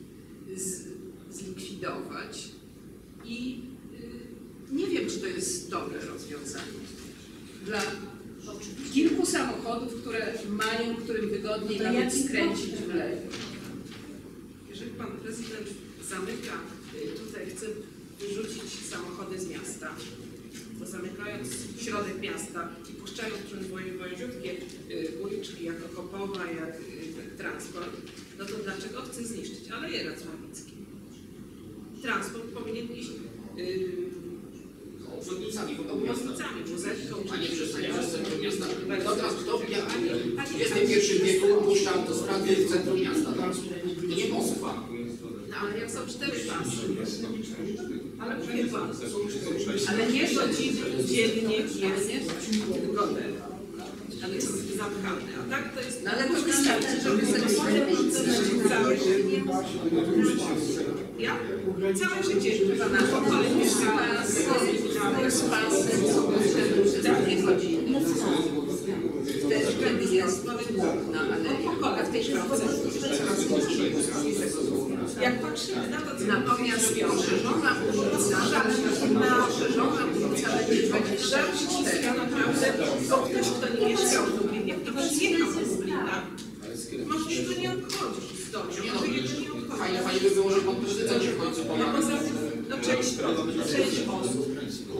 zlikwidować. I nie wiem, czy to jest dobre rozwiązanie. Dla kilku samochodów, którym wygodniej nawet skręcić w lewo. Jeżeli pan prezydent zamyka, tutaj chce wyrzucić samochody z miasta, bo zamykając środek miasta i puszczając przez wojewódzkie uliczki jak Okopowa, jak transport, no to dlaczego chce zniszczyć Aleje Racławickie? transport powinien iść Obwodnicami wokół miasta. obwodnicami, muzetką, A nie przez centrum miasta. W XXI wieku puszcza autostrady w centrum miasta. To nie Moskwa. No ale jak są 4 pasy. Ale mówię pan, ale nie godziny dziennie jest gotowe. Ale jest zapchane. A tak to jest. No ale to wystarczy, żeby sobie całe życie. Ja? Całe życie chyba na szkole mieszkałam. z pasem, za 2 godziny. Wtedy jest no ale w tej szkole. Jak patrzymy na to, co Natomiast poszerzona ulica będzie 24. naprawdę, bo ktoś, kto nie mieszkał w Lublinie, kto zjechał ze Zblina, może się to nie obchodzi historią, może jego nie obchodzi. Fajnie by było, że pan prezydent się w końcu No pomagał. poza tym, no część osób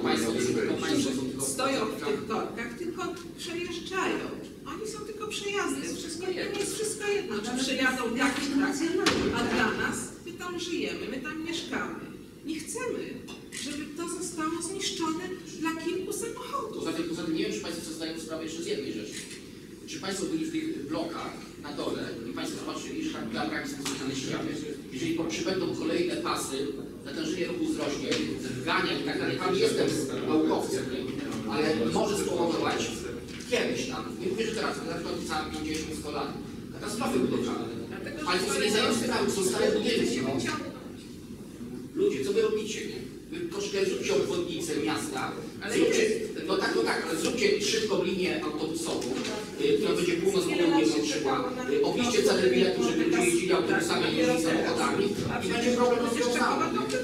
stoją w tych korkach, tylko przejeżdżają. Oni są tylko przejazdem. Jest wszystko jedno, czy przejadą tak, czy tak. A dla nas, my tam żyjemy, my tam mieszkamy. Nie chcemy, żeby to zostało zniszczone dla kilku samochodów. Poza tym nie wiem, czy Państwo sobie zdają sprawę jeszcze z jednej rzeczy. Czy Państwo byli w tych blokach na dole i Państwo zobaczyli, że tam bramkami są zmieniane ściany. Jeżeli przybędą kolejne pasy, natężenie ruchu wzrośnie, zrgania i tak dalej. Tam jestem naukowcem, ale może spowodować kiedyś tam, nie mówię, że teraz, ale na przykład całe 50-100 lat, katastrofy budowlane. Państwo sobie nie zdają sprawy, są stare budynki. Ludzie, co wy robicie? Wy troszkę zróbcie obwodnicę miasta, no tak, ale zróbcie szybką linię autobusową, która będzie północ-południe łączyła, obliście całe bilety, żeby ludzie jeździli autobusami, jeździli samochodami i będzie problem rozwiązany.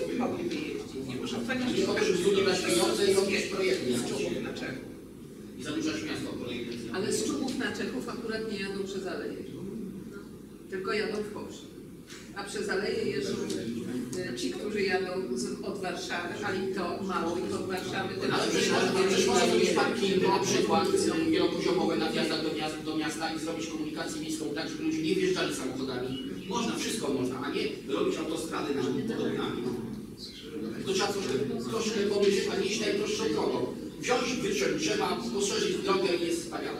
Nie po to, żeby tu nie dać pieniądze i robić projekty. I zadłużać miasto o kolejne. Ale z Czubów na Czechów akurat nie jadą przez Aleje. Tylko jadą w Poprze. A przez Aleje jeżdżą ci, którzy jadą od Warszawy, ale i to mało ich od Warszawy. Ale przecież można zrobić parkingi na przykład wielopoziomowe na wjazdach do miasta i zrobić komunikację miejską tak, żeby ludzie nie wjeżdżali samochodami. Można, wszystko można, a nie robić autostrady na podobnami. To trzeba troszkę pomyśleć, a nie iść najprostszą drogą. Wziąć, wyciąć drzewa, poszerzyć drogę i jest wspaniale.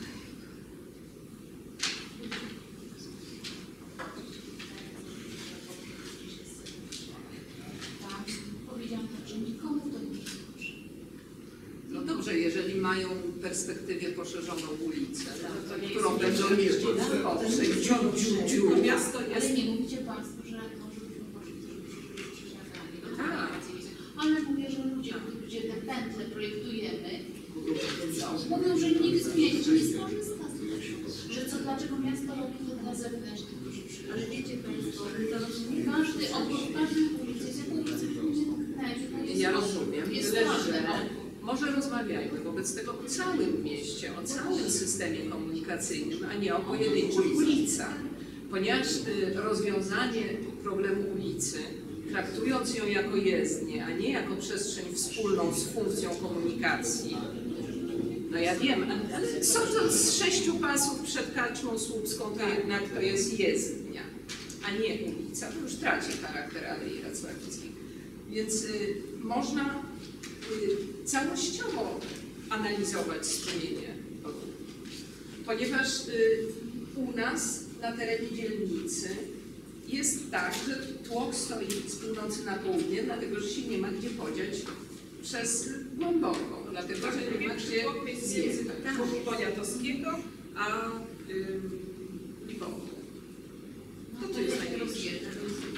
Powiedziałam tak, że nikomu to nie służy. No dobrze, jeżeli mają w perspektywie poszerzoną ulicę, No to nie którą jest będą jeździć w Poprze i ciu. Miasto jest. Ale nie mówicie Państwo, że może byśmy poszli, żebyśmy siadali. No Tak. Ale mówię, że ludzie, gdzie te pętle projektujemy, co? Mówią, że nikt z miejsca nie skorzysta z tego. Że co, dlaczego miasto robi to dla zewnętrznych, którzy przyjdą. Ale wiecie Państwo, każdy obok każdej ulicy, z jaką ulicę nie Ja rozumiem, jest tyle, ważne. że może rozmawiajmy wobec tego o całym mieście, o całym systemie komunikacyjnym, a nie o pojedynczych ulicach. Ponieważ rozwiązanie problemu ulicy, traktując ją jako jezdnię, a nie jako przestrzeń wspólną z funkcją komunikacji, no ja wiem, ale sądząc z 6 pasów przed Karczmą Słupską, to jednak to jest jezdnia, a nie ulica. To już traci charakter Alei Racławickiej. Więc można całościowo analizować strumienie ruchu. Ponieważ u nas na terenie dzielnicy jest tak, że tłok stoi z północy na południe, dlatego że się nie ma gdzie podziać przez głęboko, dlatego że nie ma gdzie zjechać. Poniatowskiego, a Lwowa. No to jest takie rozjeżdża, to jest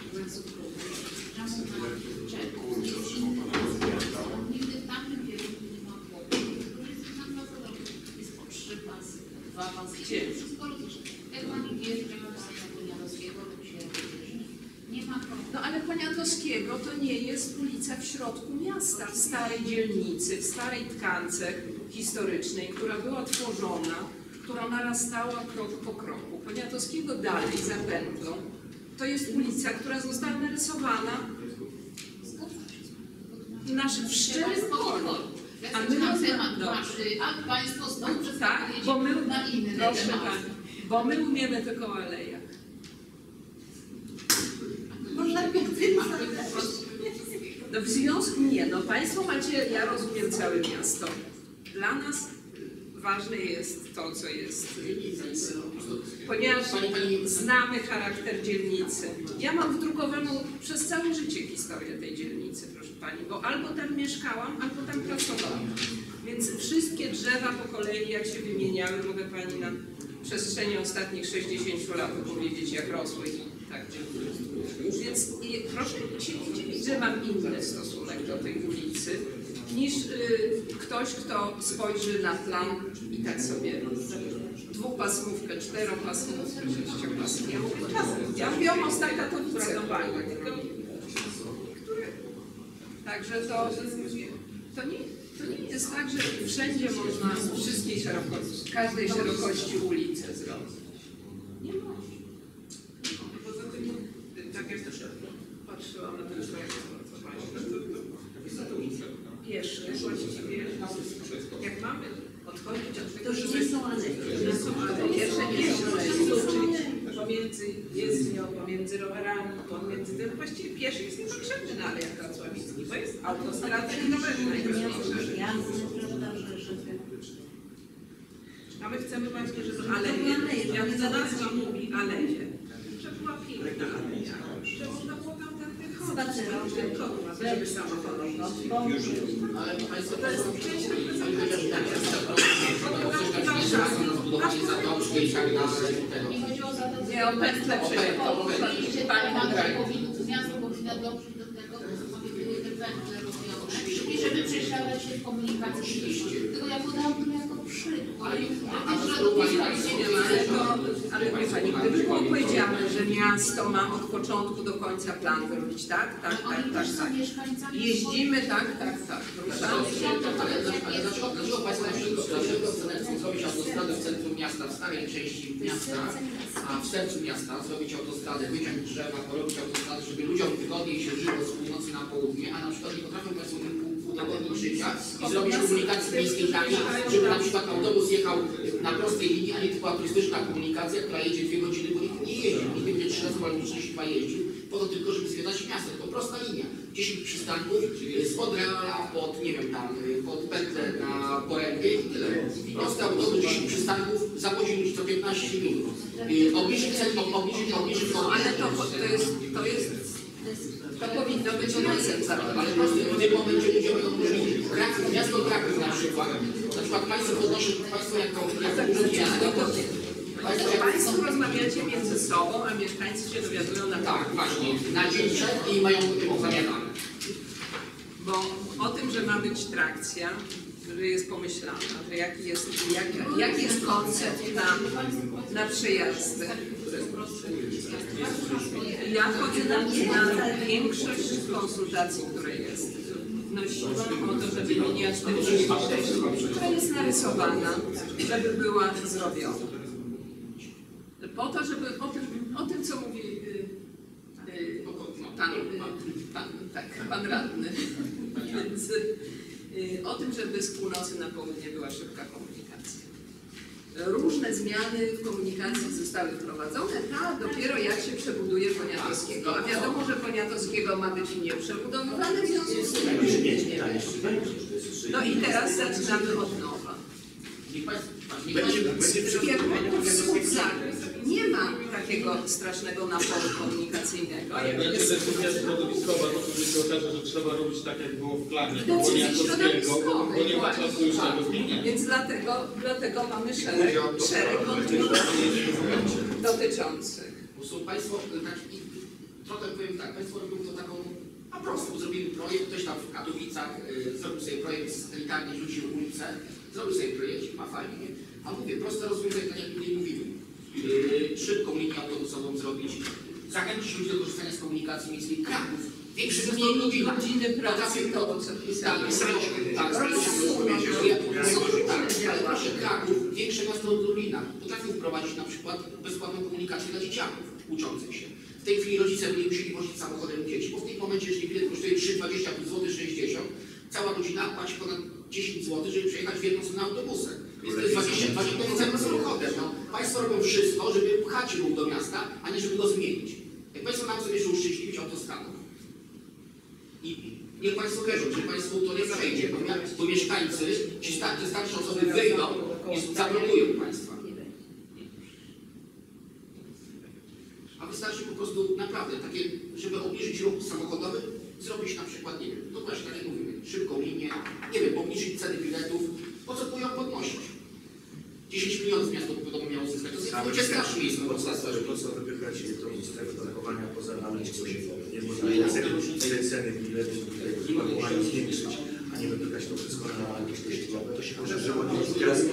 nigdy w tamtym kierunku nie ma tłoku, tylko jest tam na drodze. Jest po 3 pasy, 2 pasy. Gdzie? Wszystko rozjeżdża. Jak Pani wjeżdża do Poniatowskiego, to się rozjeżdża. Nie ma problemu. No ale Poniatowskiego to nie jest ulica w środku miasta, w starej dzielnicy, w starej tkance historycznej, która była tworzona, która narastała krok po kroku. Poniatowskiego dalej za pętlą to jest ulica, która została narysowana w szczerym koloru. Ja zaczynam temat waszy, a Państwo znowu Tak, przedstawiacie bo my, na inny proszę temat. Pani, bo my umiemy tylko o alejach. Można by No w związku nie, no Państwo macie, ja rozumiem całe miasto. Dla nas ważne jest to, co jest w dzielnicy. Ponieważ znamy charakter dzielnicy. Ja mam wdrukowaną przez całe życie historię tej dzielnicy, proszę Pani, bo albo tam mieszkałam, albo tam pracowałam. Więc wszystkie drzewa po kolei, jak się wymieniały, mogę Pani na przestrzeni ostatnich 60 lat powiedzieć, jak rosły i tak. Więc proszę się nie dziwić, że mam inny stosunek do tej ulicy niż ktoś, kto spojrzy na plan i tak sobie dwupasmówkę, czteropasmówkę, sześciopasmówkę. Ja mówię o Mostach Katowice. Także to nie jest tak, że wszędzie można wszystkiej szerokości, każdej szerokości ulicę zrobić. Nie można. Poza tym, tak jak też patrzyłam na ten projekt, co Państwo pieszy, właściwie, jak mamy odchodzić od tego, że nie są aleje. Pierwsze nie są aleje. Pomiędzy jezdnią, pomiędzy rowerami, pomiędzy tym, właściwie pieszy jest niepotrzebny na Alejach Wrocławickich, bo jest autostrada i rowery najważniejsze. A my chcemy właśnie, żeby aleje, jak ta nazwa mówi, aleje, żeby była piękna aleja, że można było tam ten chodzić, żeby samochody. Ale Państwo To jest część reprezentacyjna. zbudowanie zatoczki i tak dalej. Nie chodziło za to, Nie, o pętlę że miasto powinno dążyć do tego, aby były te pętle robione i żeby przesiadać się w komunikacji. Tylko ja podałam to jako przykład. Ale wie Pani, gdyby było powiedziane, że miasto ma od początku do końca plan wyrobić, tak? Oni też są mieszkańcami. Jeździmy, tak. Ruszamy. Ale dlaczego Państwo chcą zrobić autostradę w centrum miasta, w starej części miasta, a w sercu miasta zrobić autostradę, wyciąć drzewa, porobić autostradę, żeby ludziom wygodniej się żyło z północy na południe, a na przykład nie potrafią Państwo udowodnić życia i zrobić komunikacji miejskiej takiej, żeby na przykład autobus jechał na prostej linii, a nie tylko turystyczna komunikacja, która jedzie 2 godziny, bo nikt nie jeździ. Nikt nie będzie 3 razy albo 42 jeździł, po to tylko, żeby zwiedzać miasto. Tylko prosta linia. 10 przystanków z Odrębla pod, nie wiem tam, pod Pętlę na Porębie i tyle. Prosty autobus, 10 przystanków, zawozi ludzi co 15 minut. Obniżyć centrum, Ale to powinno być razem zarobione. ale po prostu w tym momencie ludzie będą różni. Miasto Kraków na przykład Państwo podnoszą, Państwo jako Państwo rozmawiacie między sobą, a mieszkańcy się dowiadują na tak, właśnie, na dzień przed i mają zamianane. Bo o tym, że ma być trakcja, że jest pomyślana, że jaki jest koncept na przejazdy. Ja chodzę na większość konsultacji, które jest. Wnosiłam o to, żeby linia 46, która jest narysowana, żeby była zrobiona. Po to, żeby o tym co mówi pan radny, więc o tym, żeby z północy na południe była szybka komunikacja. Różne zmiany w komunikacji zostały wprowadzone, a dopiero jak się przebuduje Poniatowskiego. A wiadomo, że Poniatowskiego ma być nieprzebudowywany, w związku z tym no i teraz zaczynamy od nowa. Nie ma takiego strasznego naporu komunikacyjnego. Ale będzie decyzja środowiskowa, to wtedy się okaże, że trzeba robić tak, jak było w planie Decyzji Poniatowskiego, bo nie ma czasu już tego zmieniać. Więc dlatego mamy szereg wątpliwości dotyczących. Bo są Państwo, trochę powiem tak, Państwo robią to taką, a prostu zrobili projekt, ktoś tam w Katowicach zrobił sobie projekt satelitarny, rzucił ulicę, zrobił sobie projekt, ma fajnie, a mówię, proste rozwiązanie, tak jak tutaj mówimy. Szybką linię autobusową zrobić, zachęcić ludzi do korzystania z komunikacji miejskiej. Kraków, większy Zmienić godziny pracy, to co pisali. Ale proszę, Kraków, większe miasto od Lublina, potrafią wprowadzić na przykład bezpłatną komunikację dla dzieciaków uczących się. W tej chwili rodzice będą musieli wozić samochodem dzieci, bo w tym momencie, jeśli bilet kosztuje 3,20 zł 60, cała rodzina płaci ponad 10 zł, żeby przejechać w jedną stronę autobusem. Więc to jest 20% samochodem. No, Państwo robią wszystko, żeby pchać ruch do miasta, a nie żeby go zmienić. Jak Państwo nam sobie jeszcze uszczęśliwić autostradą. I Niech Państwo wierzą, że Państwu to nie przejdzie, bo mieszkańcy, ci starsze osoby wyjdą i zablokują Państwa. A wystarczy po prostu naprawdę takie, żeby obniżyć ruch samochodowy, zrobić na przykład, nie wiem, to właśnie tak jak mówimy, szybką linię, nie wiem, obniżyć ceny biletów, po co ją podnosić? 10 milionów miasto wiadomo miało zyskać, to jest 20 miejsc. Po co wypychać tą strefę parkowania poza nami, czy coś nie można ceny biletów, parkowania zwiększyć, a nie wypychać to wszystko na jakieś to się poszerzyło. Teraz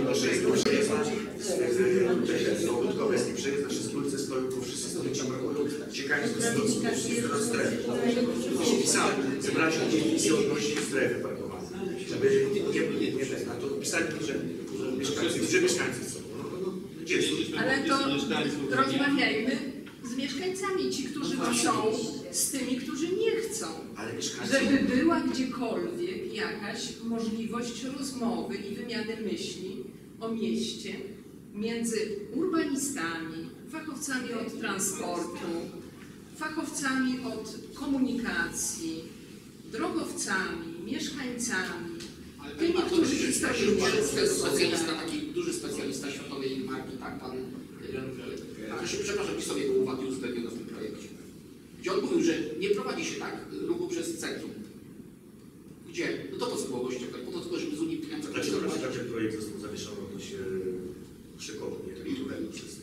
dodatkowe jest przejazd, nasze stolice stoją, bo wszyscy stoją brakują, uciekając do strefy. Pisałem, zebrać definicję odnośnie strefy parkowania, żeby nie tak, a to pisali, że mieszkańcy chcą. Gdzie są? Ale to rozmawiajmy z mieszkańcami, ci, którzy chcą, z tymi, którzy nie chcą. Ale mieszkańcy... Żeby była gdziekolwiek jakaś możliwość rozmowy i wymiany myśli o mieście między urbanistami, fachowcami od transportu, fachowcami od komunikacji, drogowcami, mieszkańcami, tymi, którzy historii specjalista, taki duży specjalista światowej marki, tak, pan przepraszam, i sobie go uwagi uwzględniono w tym projekcie. Gdzie on mówił, że nie prowadzi się tak ruchu przez centrum. Gdzie? No to po co było go ściągać? Po to tylko, żeby z Unii pieniądze... Dlaczego na przykład ten projekt został zawieszony odnośnie przekopnie tego tunelu przez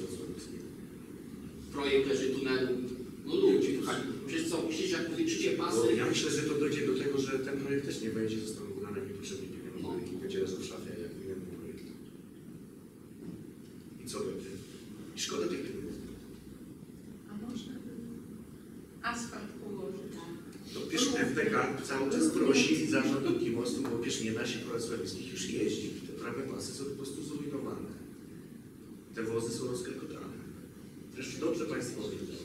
projekt leży tunelu. No ludzie, kochani, przecież co, myślicie, że jak powiększycie pasy... Ja myślę, że to dojdzie do tego, że ten projekt też nie będzie został wykonany niepotrzebnie pieniądze i będzie leżał w szafie jak inny projekt. I co będzie? I szkoda tych pieniędzy. A można by asfalt położyć. To przecież FDK cały czas prosi zarząd Długi Mostu, bo przecież nie da się po Wrocławickich już jeździć. Te prawe pasy są po prostu zrujnowane. Te wozy są rozklekotane. Zresztą dobrze Państwo wiedzą.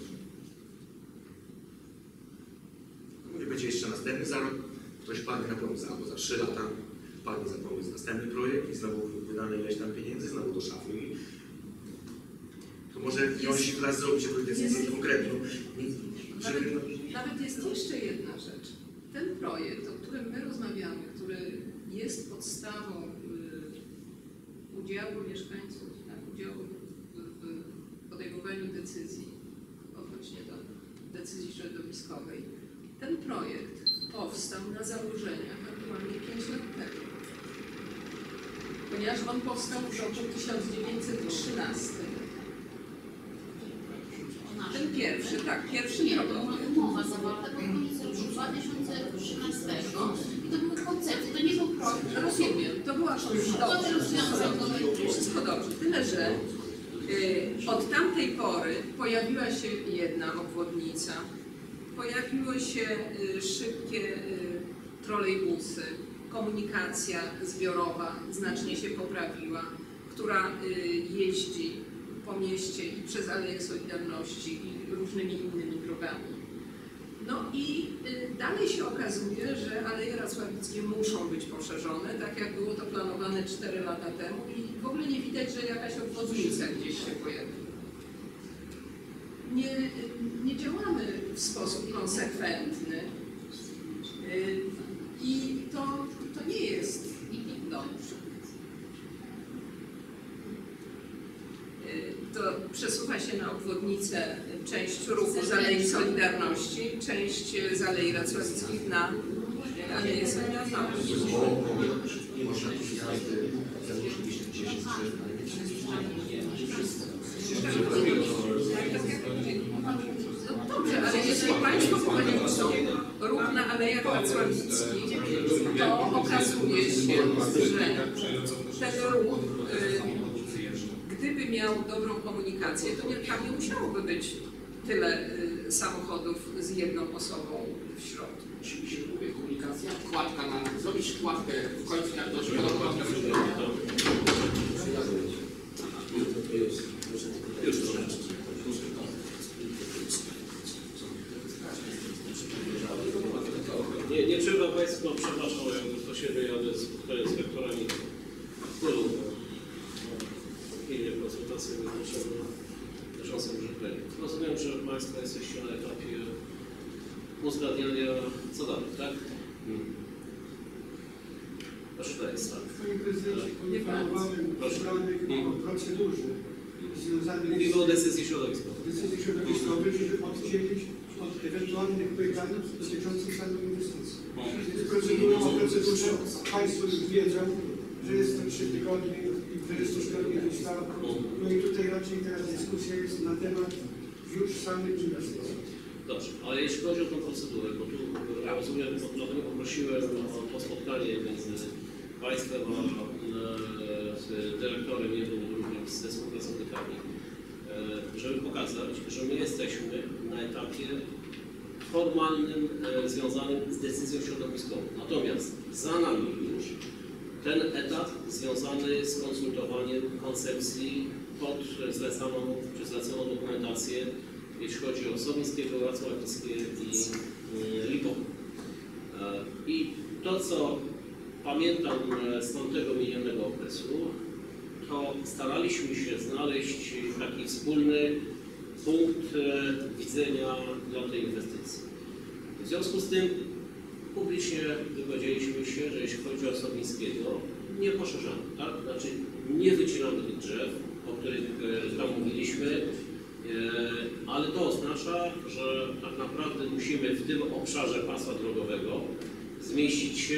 Mówię, będzie jeszcze następny za rok, ktoś padnie na pomysł, albo za 3 lata padnie za pomysł następny projekt i znowu wydane ileś tam pieniędzy, znowu do szafy. To może wziąć i teraz zrobić jakąś decyzję konkretną. Nawet jest jeszcze jedna rzecz. Ten projekt, o którym my rozmawiamy, który jest podstawą udziału mieszkańców, tak, udziału w podejmowaniu decyzji odnośnie do decyzji środowiskowej, ten projekt powstał na założeniach aktualnie 5 lat temu. Ponieważ on powstał w roku 1913. Ten pierwszy, tak, pierwszy Nie, drogą. to była umowa zawarta pod koniec roku 2013 i to były koncepcje, to nie był projekt. Rozumiem, to była wszystko dobrze. Tyle, że od tamtej pory pojawiła się jedna obwodnica, pojawiły się szybkie trolejbusy, komunikacja zbiorowa znacznie się poprawiła, która jeździ po mieście i przez Aleję Solidarności i różnymi innymi drogami. No i dalej się okazuje, że Aleje Racławickie muszą być poszerzone, tak jak było to planowane 4 lata temu i w ogóle nie widać, że jakaś obwodnica gdzieś się pojawi. Nie działamy w sposób konsekwentny i to nie jest dobrze. To przesuwa się na obwodnicę część ruchu z Alei Solidarności, część z Alei Racławickich na Aleję Solidarności. Nie można tu jazdy, załóżmy 10 drzew, ale nie wszyscy. No dobrze, ale jeśli Państwo powiedzą ruch na Alejach Racławickich, to okazuje się, że ten ruch, gdyby miał dobrą komunikację, to tam nie musiałoby być tyle samochodów z jedną osobą w środku. Oczywiście mówię, komunikacja, kładka na... Zrobić kładkę w końcu jak dość Nie trzeba Państwa, przepraszam, jak do siebie jadę z lektorami pilnie konsultacyjne potrzebne czasem, że rozumiem, że Państwo jesteście na etapie uzgadniania co dalej, tak? Proszę to jest tak. Panie prezydencie, poinformowałem Proszę. stronych o procedurze związanej Mówimy o decyzji środowiskowej. z decyzją środowiskową, żeby oddzielić od ewentualnych pytań dotyczących samej inwestycji. Jest procedura o procedurze, Państwo już wiedzą, że jest to 3 tygodnie i 24 zostało. No i tutaj raczej teraz dyskusja jest na temat już samej inwestycji. Dobrze, ale jeśli chodzi o tę procedurę, bo tu ja rozumiem, dlatego poprosiłem o spotkanie między Państwem a dyrektorem i również ze współpracownikami, żeby pokazać, że my jesteśmy na etapie formalnym związanym z decyzją środowiskową. Natomiast za nami już ten etap związany z konsultowaniem koncepcji pod zleconą czy zleconą dokumentację, jeśli chodzi o Sowińskiego, Racławickie i Lipów. I to, co pamiętam z tamtego minionego okresu, to staraliśmy się znaleźć taki wspólny punkt widzenia dla tej inwestycji. W związku z tym publicznie wypowiedzieliśmy się, że jeśli chodzi o Sowińskiego, nie poszerzamy, tak? Znaczy nie wycinamy tych drzew, o których tam mówiliśmy, ale to oznacza, że tak naprawdę musimy w tym obszarze pasa drogowego zmieścić się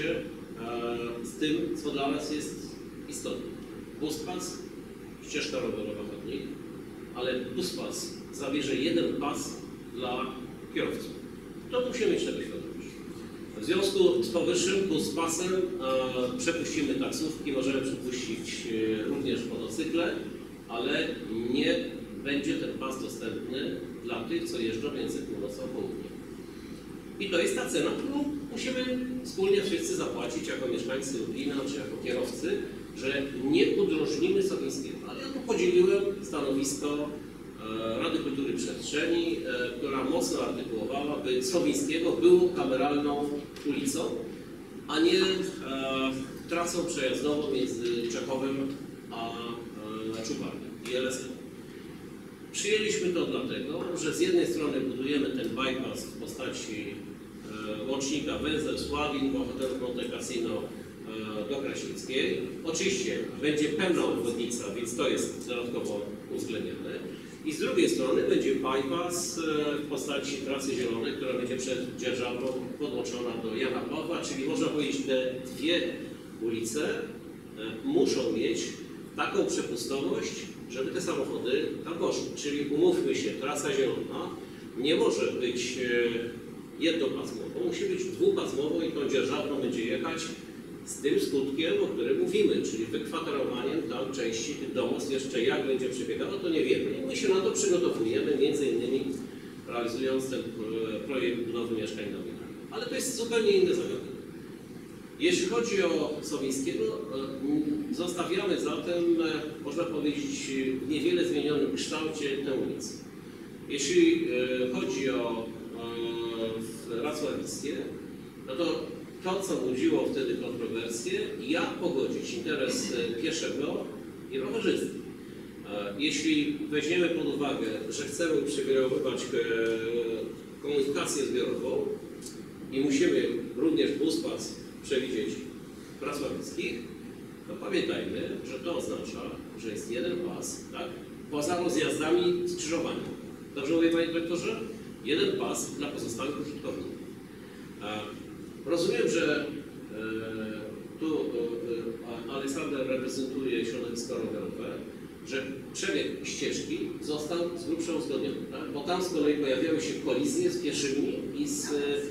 z tym, co dla nas jest istotne. Buspas, ścieżka rowerowa chodnik, ale buspas zabierze jeden pas dla kierowców. To musimy mieć tego świadomość. W związku z powyższym buspasem przepuścimy taksówki, możemy przepuścić również motocykle, ale nie będzie ten pas dostępny dla tych, co jeżdżą między północą a południem. I to jest ta cena, którą musimy wspólnie wszyscy zapłacić jako mieszkańcy Lublina czy jako kierowcy, że nie udrożnimy Sowińskiego. Ale ja tu podzieliłem stanowisko Rady Kultury Przestrzeni, która mocno artykułowała, by Sowińskiego było kameralną ulicą, a nie trasą przejazdową między Czechowem a Czubarkiem i LSM. Przyjęliśmy to dlatego, że z jednej strony budujemy ten bypass w postaci łącznika Węzeł-Sławin, Bohaterów Monte Cassino do Kraśnickiej. Oczywiście będzie pełna obwodnica, więc to jest dodatkowo uwzględnione. I z drugiej strony będzie bypass w postaci trasy zielonej, która będzie przed dzierżawą podłączona do Jana Pawła, czyli można powiedzieć, te dwie ulice muszą mieć taką przepustowość, żeby te samochody tam poszły. Czyli umówmy się, trasa zielona nie może być jednopasmową, musi być dwupasmową i tą dzierżawą będzie jechać z tym skutkiem, o którym mówimy, czyli wykwaterowaniem tam części tych domostw. Jeszcze jak będzie przebiegało, to nie wiemy. I my się na to przygotowujemy, między innymi realizując ten projekt budowy mieszkań nowych. Ale to jest zupełnie inne zagadnienie. Jeśli chodzi o Sowińskiego, zostawiamy zatem, można powiedzieć, w niewiele zmienionym kształcie tę ulicę. Jeśli chodzi o Racławickie, no to, co budziło wtedy kontrowersje, jak pogodzić interes pieszego i rowerzysty. Jeśli weźmiemy pod uwagę, że chcemy przygotowywać komunikację zbiorową i musimy również buspas przewidzieć w Racławickich, to pamiętajmy, że to oznacza, że jest jeden pas, tak, poza rozjazdami skrzyżowania. Dobrze mówię, panie dyrektorze? Jeden pas dla pozostałych użytkowników. Rozumiem, że tu Aleksander reprezentuje środowisko rowerowe, że przebieg ścieżki został z grubsza uzgodniony, tak? Bo tam z kolei pojawiały się kolizje z pieszymi i z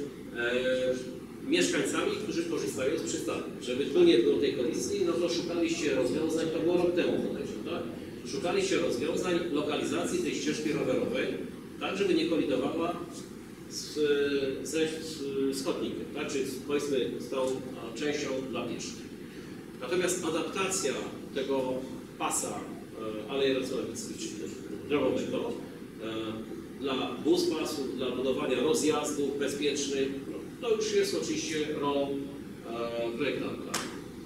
mieszkańcami, którzy korzystają z przystanku. Żeby tu nie było tej kolizji, no to szukaliście rozwiązań, to było rok temu podejrzewam, tak? Szukaliście rozwiązań lokalizacji tej ścieżki rowerowej, tak żeby nie kolidowała z chodnikiem, tak? Czyli powiedzmy z tą częścią dla pieszych. Natomiast adaptacja tego pasa Alei Racławickich, czyli drogowego, dla buspasów, dla budowania rozjazdów bezpiecznych, no, to już jest oczywiście rolą projektanta.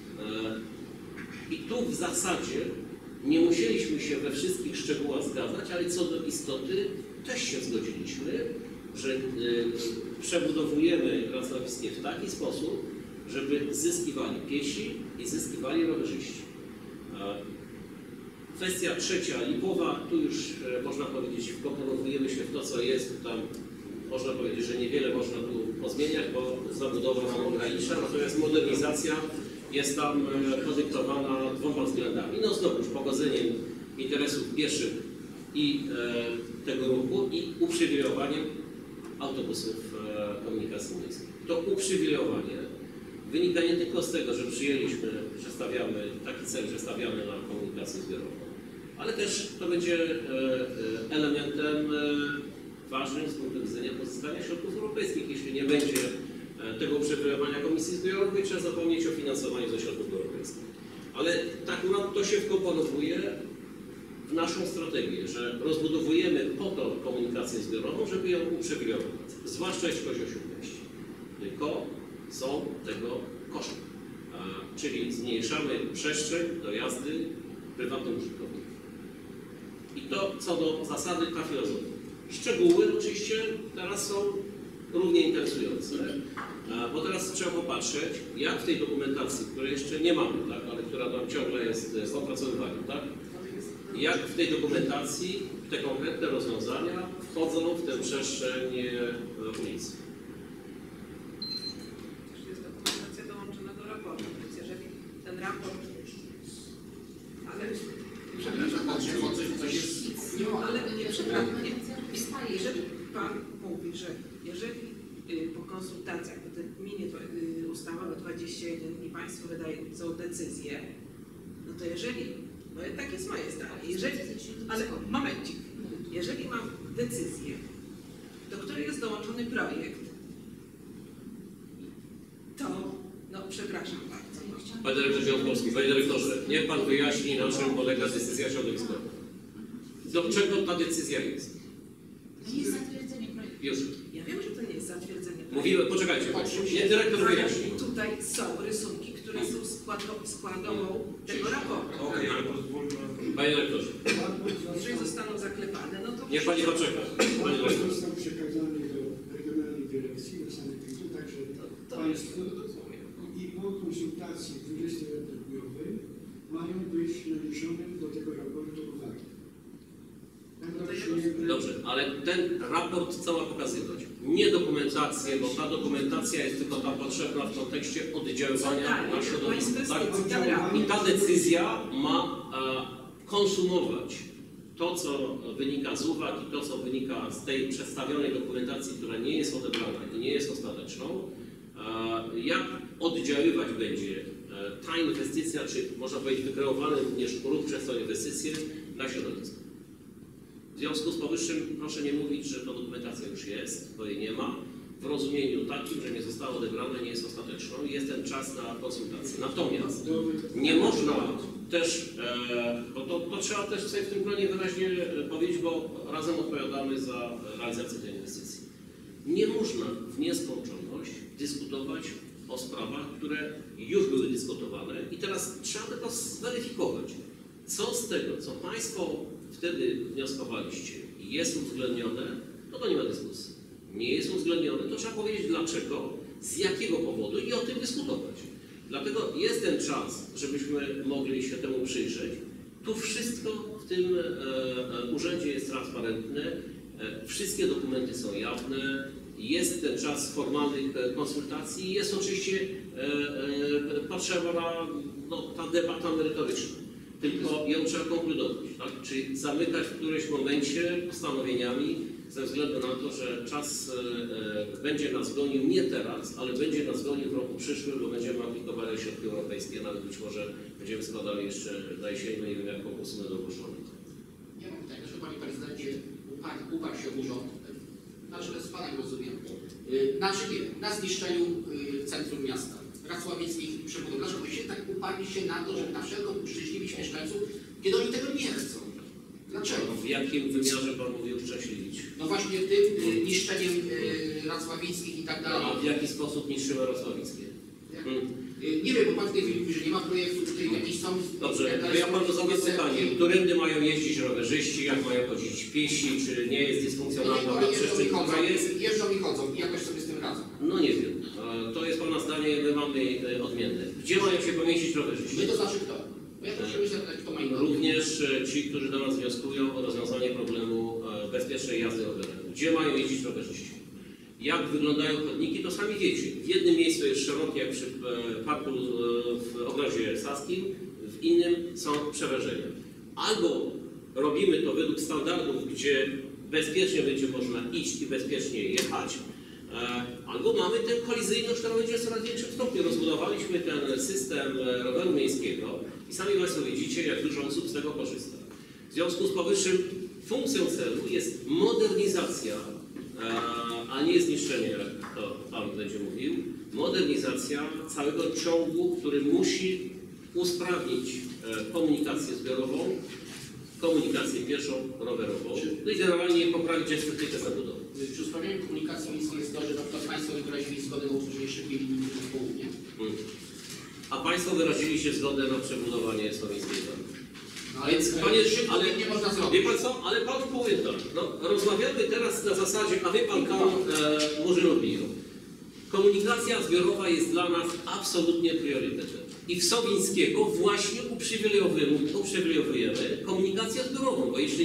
I tu w zasadzie nie musieliśmy się we wszystkich szczegółach zgadzać, ale co do istoty też się zgodziliśmy, że przebudowujemy Racławickie w taki sposób, żeby zyskiwali piesi i zyskiwali rowerzyści. Kwestia trzecia, Lipowa, tu już można powiedzieć, wkomponowujemy się w to, co jest, tam można powiedzieć, że niewiele można tu pozmieniać, bo zabudowa nam ogranicza, natomiast modernizacja jest tam podyktowana dwoma względami. No znowuż pogodzeniem interesów pieszych i tego ruchu i uprzywilejowaniem autobusów komunikacji miejskiej. To uprzywilejowanie wynika nie tylko z tego, że przyjęliśmy, że stawiamy taki cel, że stawiamy na komunikację zbiorową, ale też to będzie elementem ważnym z punktu widzenia pozyskania środków europejskich. Jeśli nie będzie tego uprzywilejowania komisji zbiorowej, trzeba zapomnieć o finansowaniu ze środków europejskich. Ale tak to się wkomponowuje w naszą strategię, że rozbudowujemy po to komunikację zbiorową, żeby ją uprzywilejować, zwłaszcza jeśli chodzi o śródmieście. Tylko są tego koszty, czyli zmniejszamy przestrzeń do jazdy prywatnym użytkownikom. I to co do zasady ta filozofia. Szczegóły oczywiście teraz są równie interesujące, bo teraz trzeba popatrzeć, jak w tej dokumentacji, której jeszcze nie mamy, tak, ale która nam ciągle jest w opracowywaniu, tak, jak w tej dokumentacji te konkretne rozwiązania wchodzą w tę przestrzeń ulicy. Jest dokumentacja dołączona do raportu, więc jeżeli ten raport... Jeżeli Pan mówi, że jeżeli po konsultacjach, po terminie ustawowe 21 dni Państwo wydają decyzję, no to jeżeli, no tak jest moje zdanie, ale momencik, jeżeli mam decyzję, do której jest dołączony projekt, to, no przepraszam bardzo. Panie dyrektorze Jąkowski, panie dyrektorze, niech Pan wyjaśni, na czym polega decyzja środowiskowa. Do czego ta decyzja jest? To nie jest zatwierdzenie projektu. Już. Ja wiem, że to nie jest zatwierdzenie projektu. Mówimy, poczekajcie, nie dyrektor wyjaśni. Tutaj są rysunki, które są składową tego raportu. Okej, ale pozwólmy. Panie dyrektorze, Jeżeli zostaną zaklepane, no to... niech Pani poczeka. Panie dyrektorze. Został przekazany do Regionalnej Dyrekcji do Sanepidu, także Państwo i po konsultacji 20-dniowej mają być naliczone do tego raportu uwagi. Dobrze, ale ten raport co ma pokazywać? Nie dokumentację, bo ta dokumentacja jest tylko ta potrzebna w kontekście oddziaływania na środowisko. Tak? I ta decyzja ma konsumować to, co wynika z uwag i to, co wynika z tej przedstawionej dokumentacji, która nie jest odebrana i nie jest ostateczną, jak oddziaływać będzie ta inwestycja, czy można powiedzieć wykreowany również ruch przez tę inwestycję na środowisko. W związku z powyższym proszę nie mówić, że ta dokumentacja już jest, bo jej nie ma, w rozumieniu takim, że nie została odebrana, nie jest ostateczną i jest ten czas na konsultację. Natomiast nie można też, bo to trzeba też sobie w tym planie wyraźnie powiedzieć, bo razem odpowiadamy za realizację tej inwestycji. Nie można w nieskończoność dyskutować o sprawach, które już były dyskutowane i teraz trzeba tylko zweryfikować, co z tego, co Państwo wtedy wnioskowaliście i jest uwzględnione, no to nie ma dyskusji. Nie jest uwzględnione, to trzeba powiedzieć dlaczego, z jakiego powodu i o tym dyskutować. Dlatego jest ten czas, żebyśmy mogli się temu przyjrzeć. Tu wszystko w tym urzędzie jest transparentne, wszystkie dokumenty są jawne, jest ten czas formalnych konsultacji, jest oczywiście potrzebna ta debata merytoryczna. Tylko ją trzeba konkludować, tak? Czyli zamykać w którymś momencie postanowieniami ze względu na to, że czas będzie nas gonił nie teraz, ale będzie nas gonił w roku przyszłym, bo będziemy aplikowali środki europejskie, nawet być może będziemy składali jeszcze na jesieni, nie wiem jak konkursy będą ogłoszone. Ja mam pytanie, że Panie Prezydencie uparł się urząd, znaczy z Panem rozumiem, na zniszczeniu centrum miasta, Racławieckich przebudów. Dlaczego Wy się tak uparliście na to, żeby na wszelką uszczęśliwić mieszkańców, kiedy oni tego nie chcą? Dlaczego? W jakim wymiarze Pan mówił uszczęśliwić? No właśnie tym niszczeniem Racławieckich i tak dalej. A w jaki sposób niszczyły Racławickie? Nie wiem, bo Pan w tej chwili mówi, że nie ma projektu, tutaj jakieś są... No dobrze, to ja panu zadam pytanie. Którędy mają jeździć rowerzyści, jak mają chodzić piesi, czy nie jest dysfunkcjonalna ta przestrzeń, która jest? Jeżdżą i chodzą i jakoś sobie z tym radzą. No nie wiem. To jest pana zdanie, my mamy odmienne. Gdzie mają się pomieścić rowerzyści? My to znaczy kto? Bo ja proszę myśleć, kto ma inną. Również ci, którzy do nas wnioskują o rozwiązanie problemu bezpiecznej jazdy rowerem. Gdzie mają jeździć rowerzyści? Jak wyglądają chodniki, to sami wiecie. W jednym miejscu jest szerokie, jak przy parku w ogrodzie saskim, w innym są przewężenia. Albo robimy to według standardów, gdzie bezpiecznie będzie można iść i bezpiecznie jechać, albo mamy tę kolizyjność, która będzie w coraz większym stopniu. Rozbudowaliśmy ten system roweru miejskiego i sami Państwo widzicie, jak dużo osób z tego korzysta. W związku z powyższym funkcją celu jest modernizacja, a nie zniszczenie, jak to Pan będzie mówił, modernizacja całego ciągu, który musi usprawnić komunikację zbiorową, komunikację pieszą, rowerową, no i generalnie poprawić estetykę zabudowy. Przy usprawnieniu komunikacji miejskiej jest to, że na przykład Państwo nie wyrazili zgody na utworzenie szybkiej linii w południe. A Państwo wyraziliście zgodę na przebudowanie Sławińskiego. No, Więc Panie, ale nie można zrobić. wie Pan co? Ale Pan powie tak, no, rozmawiamy teraz na zasadzie, a wie Pan tam Murzynowiju. Komunikacja zbiorowa jest dla nas absolutnie priorytetem. I w Sowińskiego właśnie uprzywilejowujemy komunikację zbiorową, bo jeśli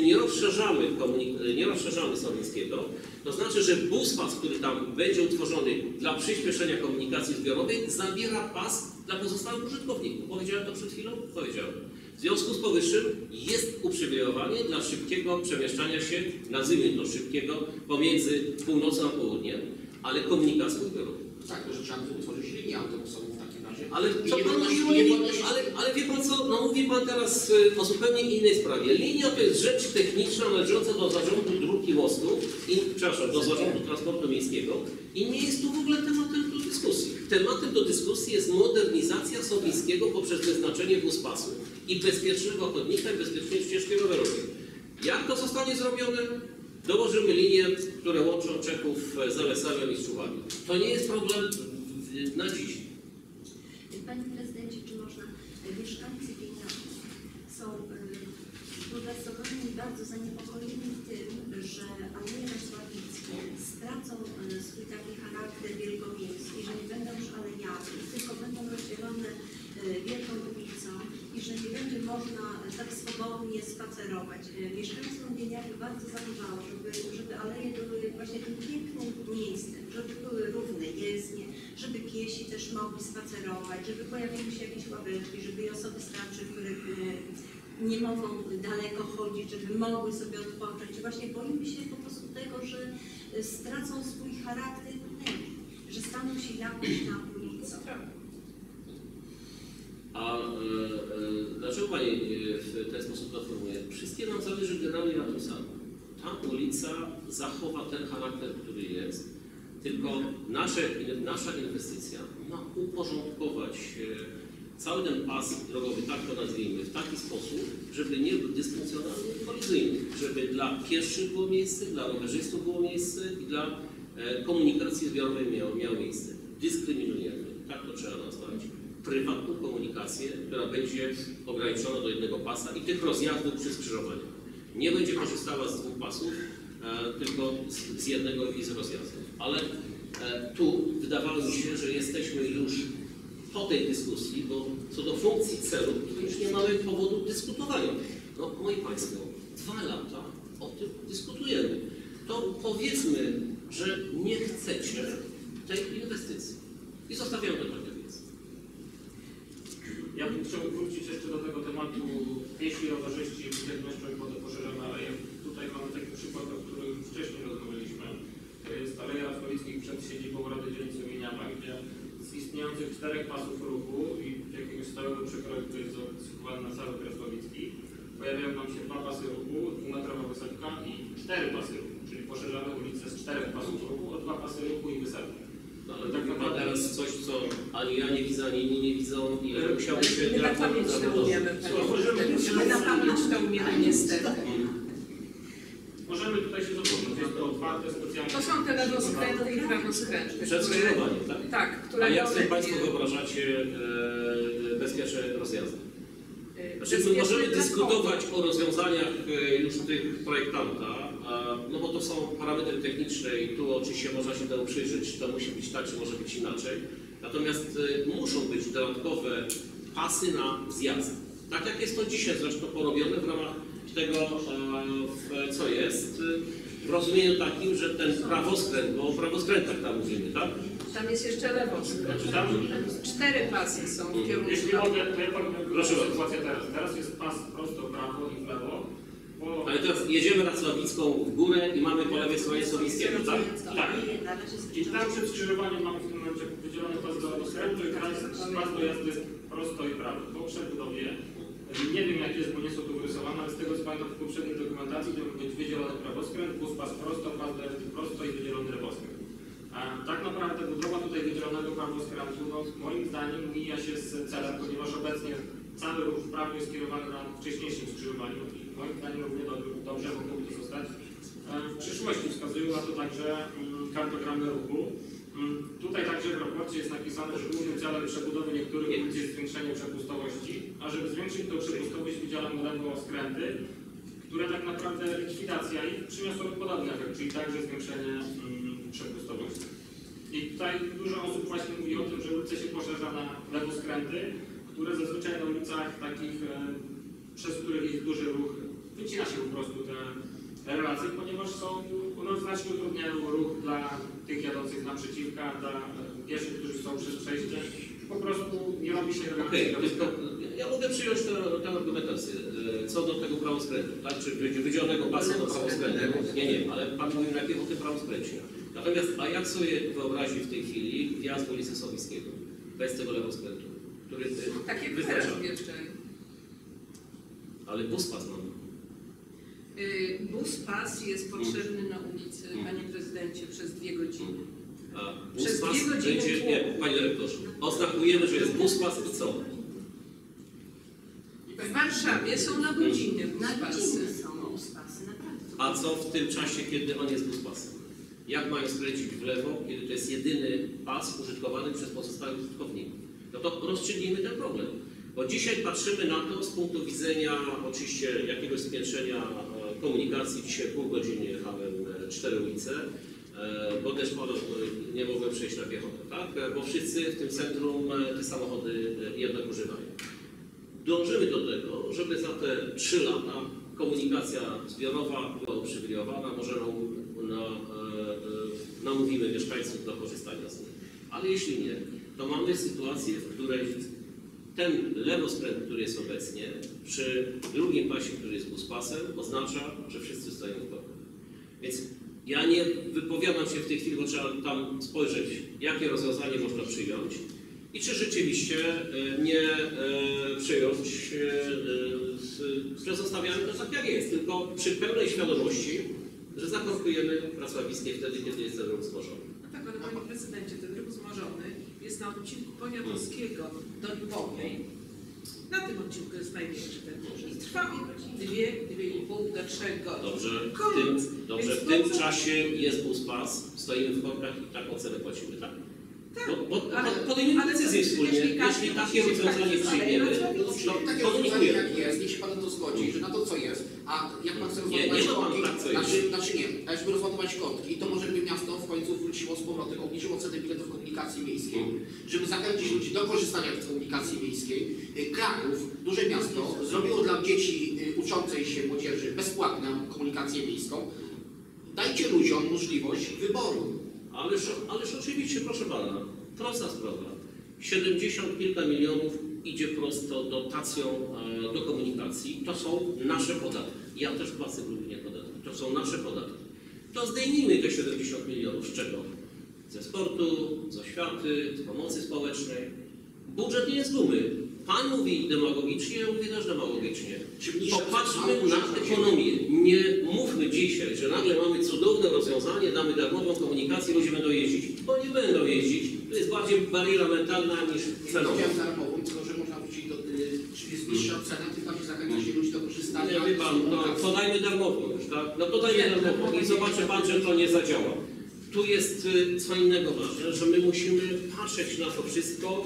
nie rozszerzamy Sowińskiego, to znaczy, że buspas, który tam będzie utworzony dla przyspieszenia komunikacji zbiorowej, zabiera pas dla pozostałych użytkowników. Powiedziałem to przed chwilą? Powiedziałem. W związku z powyższym jest uprzywilejowanie dla szybkiego przemieszczania się, nazwijmy to szybkiego, pomiędzy północą a południem, ale komunikacją zbiorową. Tak, to że trzeba by utworzyć linię autobusową w takim razie. Ale co pan mówi, ale wie Pan co, no mówi Pan teraz o zupełnie innej sprawie. Linia to jest rzecz techniczna należąca do zarządu dróg i mostów, do zarządu transportu miejskiego i nie jest tu w ogóle tematem do dyskusji. Tematem do dyskusji jest modernizacja Sowińskiego poprzez wyznaczenie buspasu i bezpiecznego chodnika i bezpiecznej ścieżki rowerowej. Jak to zostanie zrobione? Dołożymy linie, które łączą Czechów z Zalesawem i z Czuwami. To nie jest problem na dziś. Panie Prezydencie, czy można, mieszkańcy Wieniawy są zbulwersowani i bardzo zaniepokojeni tym, że Aleje Sławickie stracą swój taki charakter wielkomiejski, że nie będą już alejami, tylko będą rozdzielone wielką ulicą i że nie będzie można tak swobodnie spacerować. Mieszkańcom Wieniawy bardzo zależało, żeby aleje były właśnie tym pięknym miejscem, żeby były równe jezdnie, żeby piesi też mogli spacerować, żeby pojawiły się jakieś ławeczki, żeby i osoby starsze, które nie mogą daleko chodzić, żeby mogły sobie odpocząć. Właśnie boimy się po prostu tego, że stracą swój charakter wnęki, że staną się jakąś tam ulicą. A dlaczego Pani w ten sposób to formuje? Wszystkie nam zależy generalnie na tym samym. Ta ulica zachowa ten charakter, który jest, tylko nasza inwestycja ma uporządkować cały ten pas drogowy, tak to nazwijmy, w taki sposób, żeby nie był dysfunkcjonalny i kolizyjny, żeby dla pieszych było miejsce, dla rowerzystów było miejsce i dla komunikacji zbiorowej miało miejsce. Dyskryminujemy, tak to trzeba nazwać, prywatną komunikację, która będzie ograniczona do jednego pasa i tych rozjazdów przy skrzyżowaniach. Nie będzie korzystała z dwóch pasów, tylko z jednego i z rozjazdów. Ale tu wydawało mi się, że jesteśmy już po tej dyskusji, bo co do funkcji celu, to już nie mamy powodu dyskutowania. No, moi Państwo, 2 lata o tym dyskutujemy. To powiedzmy, że nie chcecie tej inwestycji i zostawiamy to tak, jak jest. Ja bym chciał wrócić jeszcze do tego tematu piesi, rowerzyści, bezpiecznością i potem poszerzamy aleję. Tutaj mamy taki przykład, o którym już wcześniej rozmawialiśmy. To jest Aleja Sławickich przed siedzibą Rady Dzielnicy Wieniawa, gdzie z istniejących 4 pasów ruchu i jakiegoś stałego przekroju, który jest zacyklowany na cały Kres Sławicki, pojawiają nam się 2 pasy ruchu, 2-metrowa wysepka i 4 pasy ruchu, czyli poszerzamy ulicę z 4 pasów ruchu o 2 pasy ruchu i wysepkę. No, ale tak naprawdę teraz coś, co ani ja nie widzę, ani inni nie widzą i musiałby się... My na pamięć to umiemy, my na pamięć to umiemy niestety. Możemy tutaj się zapoznać, jest to otwarte specjalnie. To są te lewoskręty i prawoskręty. Przed skrzyżowaniem, tak? Tak, które... A jak sobie Państwo wyobrażacie bezpieczne rozjazdy? Znaczy, my możemy dyskutować o rozwiązaniach już tych projektanta, no bo to są parametry techniczne i tu oczywiście można się temu przyjrzeć, czy to musi być tak, czy może być inaczej. Natomiast muszą być dodatkowe pasy na zjazd. Tak jak jest to dzisiaj zresztą porobione w ramach tego, co jest, w rozumieniu takim, że ten prawoskręt, bo o prawoskrętach tam mówimy, tak? Tam jest jeszcze lewoskręt. Znaczy tam, 4 pasy są w kierunku. jeśli mogę, to ja powiem sytuację teraz. Teraz jest pas prosto w prawo i w lewo. Ale teraz jedziemy na Sławicką w górę i mamy po lewej stronie Sławickiego, tak? Tak. I tam przed skrzyżowaniem mamy w tym momencie wydzielony pas do skrętu i teraz pas do jazdy prosto i prawo. Po przebudowie, nie wiem jak jest, bo nie są tu wyrysowane, ale z tego co pamiętam w poprzedniej dokumentacji to ma być wydzielony prawoskręt, bus pas prosto, pas do jazdy prosto i wydzielony lewoskręt. A tak naprawdę budowa tutaj wydzielonego prawoskrętu, no, moim zdaniem mija się z celem, ponieważ obecnie cały ruch w prawo jest skierowany na wcześniejszym skrzyżowaniu i moim zdaniem równie dobrze mogłoby to zostać w przyszłości. Wskazują na to także kartogramy ruchu. Tutaj także w raporcie jest napisane, że głównym celem przebudowy niektórych ulic jest zwiększenie przepustowości, a żeby zwiększyć tę przepustowość wydzielamy lewoskręty, które tak naprawdę likwidacja ich przyniosłaby podobny efekt, czyli także zwiększenie przepustowości. I tutaj dużo osób właśnie mówi o tym, że ulice się poszerza na lewoskręty, które zazwyczaj na ulicach takich, przez których jest duży ruch, wycina się po prostu te relacje, ponieważ są, no, znacznie utrudniają ruch dla tych jadących naprzeciwka, dla pieszych, którzy są przez przejście. Po prostu nie robi się relacji. Ja mogę przyjąć tę argumentację co do tego prawoskrętu, tak? Czy wydzielonego pasa do prawoskrętu. Nie, ale Pan mówi najpierw o tym prawoskręcie. Natomiast, a jak sobie wyobrazi w tej chwili wjazd ulicy Słowickiego bez tego lewoskrętu, który Tak jak wyznacza? teraz wjeżdżają. Ale bus pas mamy. Bus pas jest potrzebny na ulicy, Panie Prezydencie, przez 2 godziny. A Przez bus pas 2 godziny będzie, tłumu. nie, Panie Dyrektorze, oznakujemy, że jest bus pas i co? W Warszawie są na godzinę bus Na pasy. godziny są pasy, naprawdę. A co w tym czasie, kiedy on jest bus pasem? Jak mają skręcić w lewo, kiedy to jest jedyny pas użytkowany przez pozostałych użytkowników? No to rozstrzygnijmy ten problem. Bo dzisiaj patrzymy na to z punktu widzenia oczywiście jakiegoś spiętrzenia komunikacji. Dzisiaj pół godziny jechałem 4 ulice, bo też nie mogłem przejść na piechotę, tak? Bo wszyscy w tym centrum te samochody jednak używają. Dążymy do tego, żeby za te 3 lata komunikacja zbiorowa była uprzywilejowana, może namówimy mieszkańców do korzystania z niej. Ale jeśli nie, to mamy sytuację, w której ten lewoskręt, który jest obecnie, przy drugim pasie, który jest buspasem, oznacza, że wszyscy stoją w korku. Więc ja nie wypowiadam się w tej chwili, bo trzeba tam spojrzeć, jakie rozwiązanie można przyjąć i czy rzeczywiście nie przyjąć, że zostawiamy to tak jak jest, tylko przy pełnej świadomości, że zakorkujemy Wrocławiskie wtedy, kiedy jest ten ruch wzmożony. No tak, ale Panie Prezydencie, ten ruch wzmożony jest na odcinku Poniatowskiego do Lwowej. Na tym odcinku jest największy ten ruch i trwa 2,5 do 3 godzin. Dobrze, w tym czasie jest bus pas, stoimy w korkach i taką cenę płacimy, tak? Bo podejmiemy decyzję wspólnie, jeśli takie rozwiązanie przyjmiemy, to takie rozwiązanie jak jest, niech się Pan to zgodzi, że na to co jest, a jak Pan chce rozładować kotki, żeby rozładować kotki, to może by miasto w końcu wróciło z powrotem, obniżyło cenę biletów komunikacji miejskiej, żeby zachęcić ludzi do korzystania z komunikacji miejskiej. Kraków, duże miasto, zrobiło dla dzieci uczącej się młodzieży bezpłatną komunikację miejską. Dajcie ludziom możliwość wyboru. Ależ oczywiście, proszę Pana, prosta sprawa. 70 kilka milionów idzie prosto dotacją do komunikacji. To są nasze podatki. Ja też płacę głównie podatki. To są nasze podatki. To zdejmijmy te 70 milionów. Z czego? Ze sportu, z oświaty, z pomocy społecznej. Budżet nie jest gumy. Pan mówi demagogicznie, ja mówię też demagogicznie. Popatrzmy na ekonomię. Nie mówmy dzisiaj, że nagle mamy cudowne rozwiązanie, damy darmową komunikację, ludzie będą jeździć. Bo nie będą jeździć. To jest bardziej bariera mentalna niż fenomen. Nie darmową, tylko że można wrócić do, czyli jest niższa cena, tym bardziej zachęca się ludzi do korzystania. Nie, wie Pan, to dajmy darmową już, tak? No to dajmy darmową i zobaczy Pan, że to nie zadziała. Tu jest co innego ważne, że my musimy patrzeć na to wszystko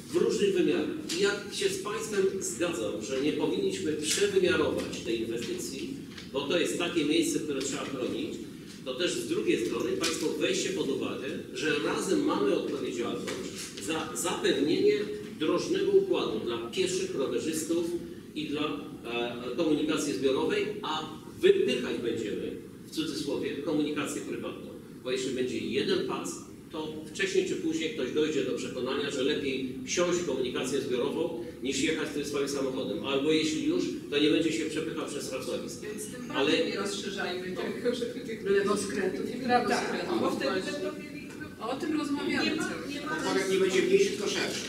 w różnych wymiarach. I ja się z Państwem zgadzam, że nie powinniśmy przewymiarować tej inwestycji, bo to jest takie miejsce, które trzeba chronić, to też z drugiej strony Państwo weźcie pod uwagę, że razem mamy odpowiedzialność za zapewnienie drożnego układu dla pieszych, rowerzystów i dla komunikacji zbiorowej, a wypychać będziemy, w cudzysłowie, komunikację prywatną. Bo jeśli będzie jeden pas, to wcześniej czy później ktoś dojdzie do przekonania, że lepiej wsiąść w komunikację zbiorową, niż jechać tym swoim samochodem. Albo jeśli już, to nie będzie się przepychał przez wracławisko. Więc tym bardziej nie rozszerzajmy tego, żeby tych lewoskrętów i prawoskrętów. Bo wtedy będą mieli... O tym rozmawiamy cały czas. Korek nie będzie mniejszy, tylko szerszy.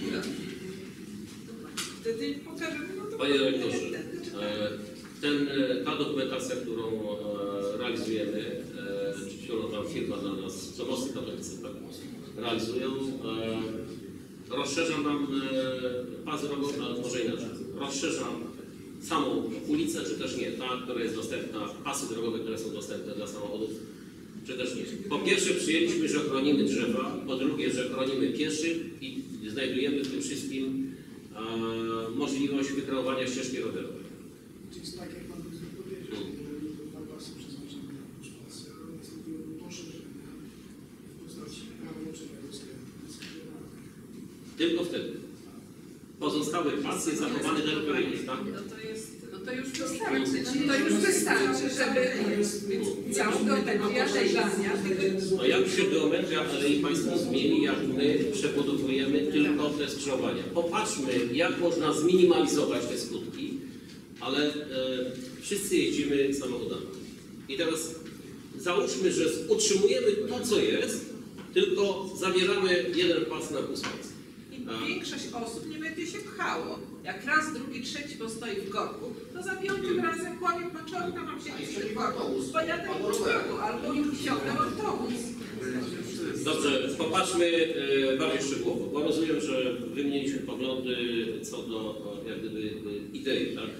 Wtedy pokażemy, no to... Panie rektorze, ta dokumentacja, którą realizujemy, którą tam firma dla nas, co Mosty Katowice realizują, rozszerza nam pas drogowy, ale może inaczej. Rozszerza samą ulicę, czy też nie, ta, która jest dostępna, pasy drogowe, które są dostępne dla samochodów, czy też nie. Po pierwsze przyjęliśmy, że chronimy drzewa, po drugie, że chronimy pieszych i znajdujemy w tym wszystkim możliwość wykreowania ścieżki rowerowej. To jest tak, jak Pan prezydent powiedział, jeżeli to 2 pasy przeznaczone na pas, następuje poszerzenia w postaci prawomocnego skrętu. Tylko wtedy. Pozostałe pasy zachowane tak, które jest, tak? No to już wystarczy. To już wystarczy, żeby całą geometrię alejania. No jak się geometria alei Państwo zmieni, jak my przebudowujemy tylko te skrzyżowania? Popatrzmy, jak można zminimalizować te skutki, ale wszyscy jeździmy samochodami. I teraz załóżmy, że utrzymujemy to, co jest, tylko zabieramy jeden pas na pół pas. I większość osób nie będzie się pchało. Jak raz, drugi, trzeci postoi w korku, to za piątym razem kłamie paczorka, mam się w korku, pojadę w pociągu albo wsiądę autobus. Dobrze, popatrzmy bardziej szczegółowo, bo rozumiem, że wymieniliśmy poglądy co do jak gdyby idei, tak?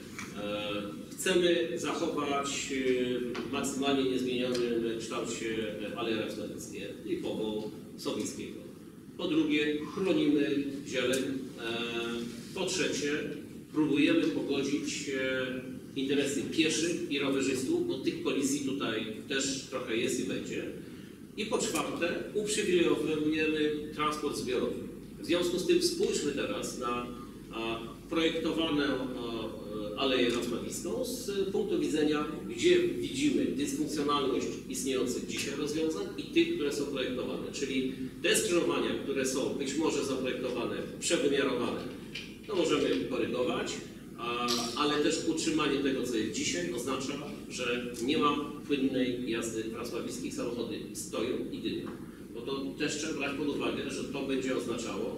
Chcemy zachować w maksymalnie niezmienionym kształcie Aleje Racławickie i Powoł Sowińskiego. Po drugie, chronimy zieleń. Po trzecie, próbujemy pogodzić interesy pieszych i rowerzystów, bo tych kolizji tutaj też trochę jest i będzie. I po czwarte, uprzywilejowujemy transport zbiorowy. W związku z tym spójrzmy teraz na projektowaną Aleję Racławicką z punktu widzenia, gdzie widzimy dysfunkcjonalność istniejących dzisiaj rozwiązań i tych, które są projektowane. Czyli te skrzyżowania, które są być może zaprojektowane, przewymiarowane, to możemy korygować, ale też utrzymanie tego, co jest dzisiaj, oznacza, że nie ma płynnej jazdy wrocławickich, samochody stoją i dymią. Bo to też trzeba brać pod uwagę, że to będzie oznaczało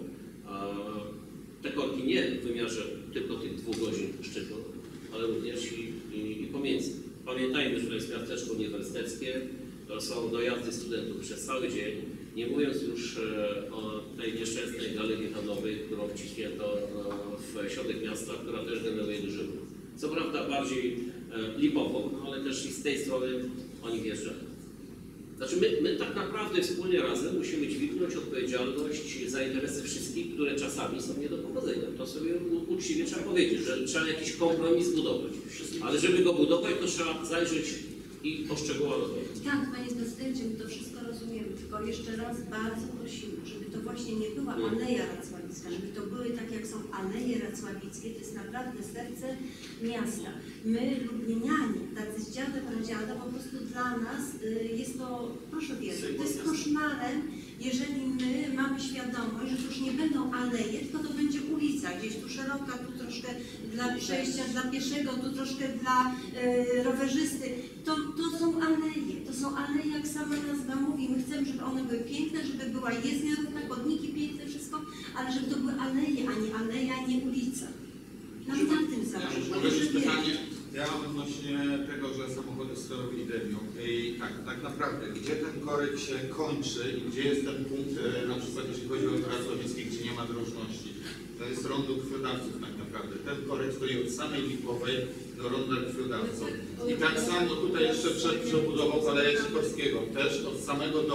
te korki nie w wymiarze tylko tych 2 godzin szczytu, ale również i pomiędzy. Pamiętajmy, że to jest miasteczko uniwersyteckie, to są dojazdy studentów przez cały dzień, nie mówiąc już o tej nieszczęsnej galerii handlowej, którą wciśnięto w środek miasta, która też generuje duży ruch. Co prawda bardziej lipowo, ale też i z tej strony oni wjeżdżają. Znaczy my tak naprawdę wspólnie razem musimy dźwignąć odpowiedzialność za interesy wszystkich, które czasami są nie do powodzenia. To sobie uczciwie trzeba powiedzieć, że trzeba jakiś kompromis budować. Ale żeby go budować, to trzeba zajrzeć i po szczegółach rozmawiać. Tak, Panie Prezydencie, my to wszystko rozumiemy, tylko jeszcze raz bardzo prosimy, żeby to właśnie nie była Aleja Racławicka, żeby to były tak jak są Aleje Racławickie, to jest naprawdę serce miasta. My, lublinianie, tacy z dziada, pradziada, po prostu dla nas jest to, proszę wierzyć, to jest koszmarem, jeżeli my mamy świadomość, że to już nie będą aleje, tylko to będzie ulica, gdzieś tu szeroka, tu troszkę dla przejścia, dla pieszego, tu troszkę dla rowerzysty. To są aleje, jak sama nazwa mówi. My chcemy, żeby one były piękne, żeby była jezdnia równa, chodniki piękne, wszystko, ale żeby to były aleje, a nie aleja, nie ulica. Nam na tym zależy. Pytanie, ja odnośnie tego, że samochody stoją i dymią. I tak naprawdę, gdzie ten korek się kończy i gdzie jest ten punkt, na przykład jeśli chodzi o Racławickie, gdzie nie ma drożności. To jest rondo krwiodawców tak naprawdę. Ten korek stoi od samej Lipowej do ronda krwiodawców. I tak samo tutaj jeszcze przed przebudową Aleja Sikorskiego, też od samego dołu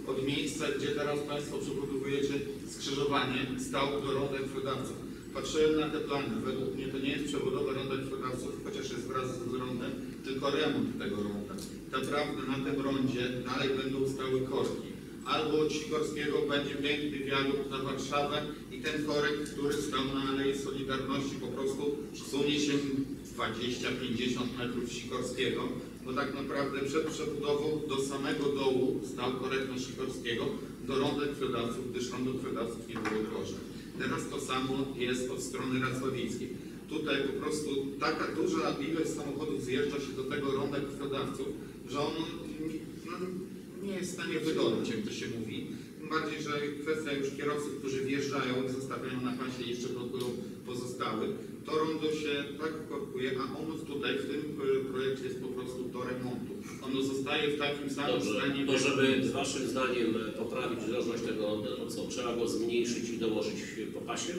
od miejsca, gdzie teraz Państwo przebudowujecie skrzyżowanie, stał do ronda krwiodawców. Patrzyłem na te plany. Według mnie to nie jest przebudowa ronda krwiodawców, chociaż jest wraz z rondem, tylko remont tego ronda. Naprawdę na tym rondzie dalej będą stały korki. Albo od Sikorskiego będzie piękny wiadukt na Warszawę i ten korek, który stał na Alei Solidarności, po prostu sunie się 20-50 metrów Sikorskiego, bo tak naprawdę przed przebudową do samego dołu stał korek na Sikorskiego do ronda krwiodawców, gdyż rondo krwiodawców nie było drożne. Teraz to samo jest od strony Racławickiej. Tutaj po prostu taka duża ilość samochodów zjeżdża się do tego ronda krwiodawców, że on nie jest w stanie wydolać, jak to się mówi. Tym bardziej, że kwestia już kierowców, którzy wjeżdżają i zostawiają na pasie i jeszcze blokują pozostałych, to rondo się tak korkuje, a ono tutaj w tym projekcie jest po prostu do remontu. Ono zostaje w takim samym stanie. To żeby waszym zdaniem poprawić drożność tego ronda, to co, trzeba go zmniejszyć i dołożyć po pasie?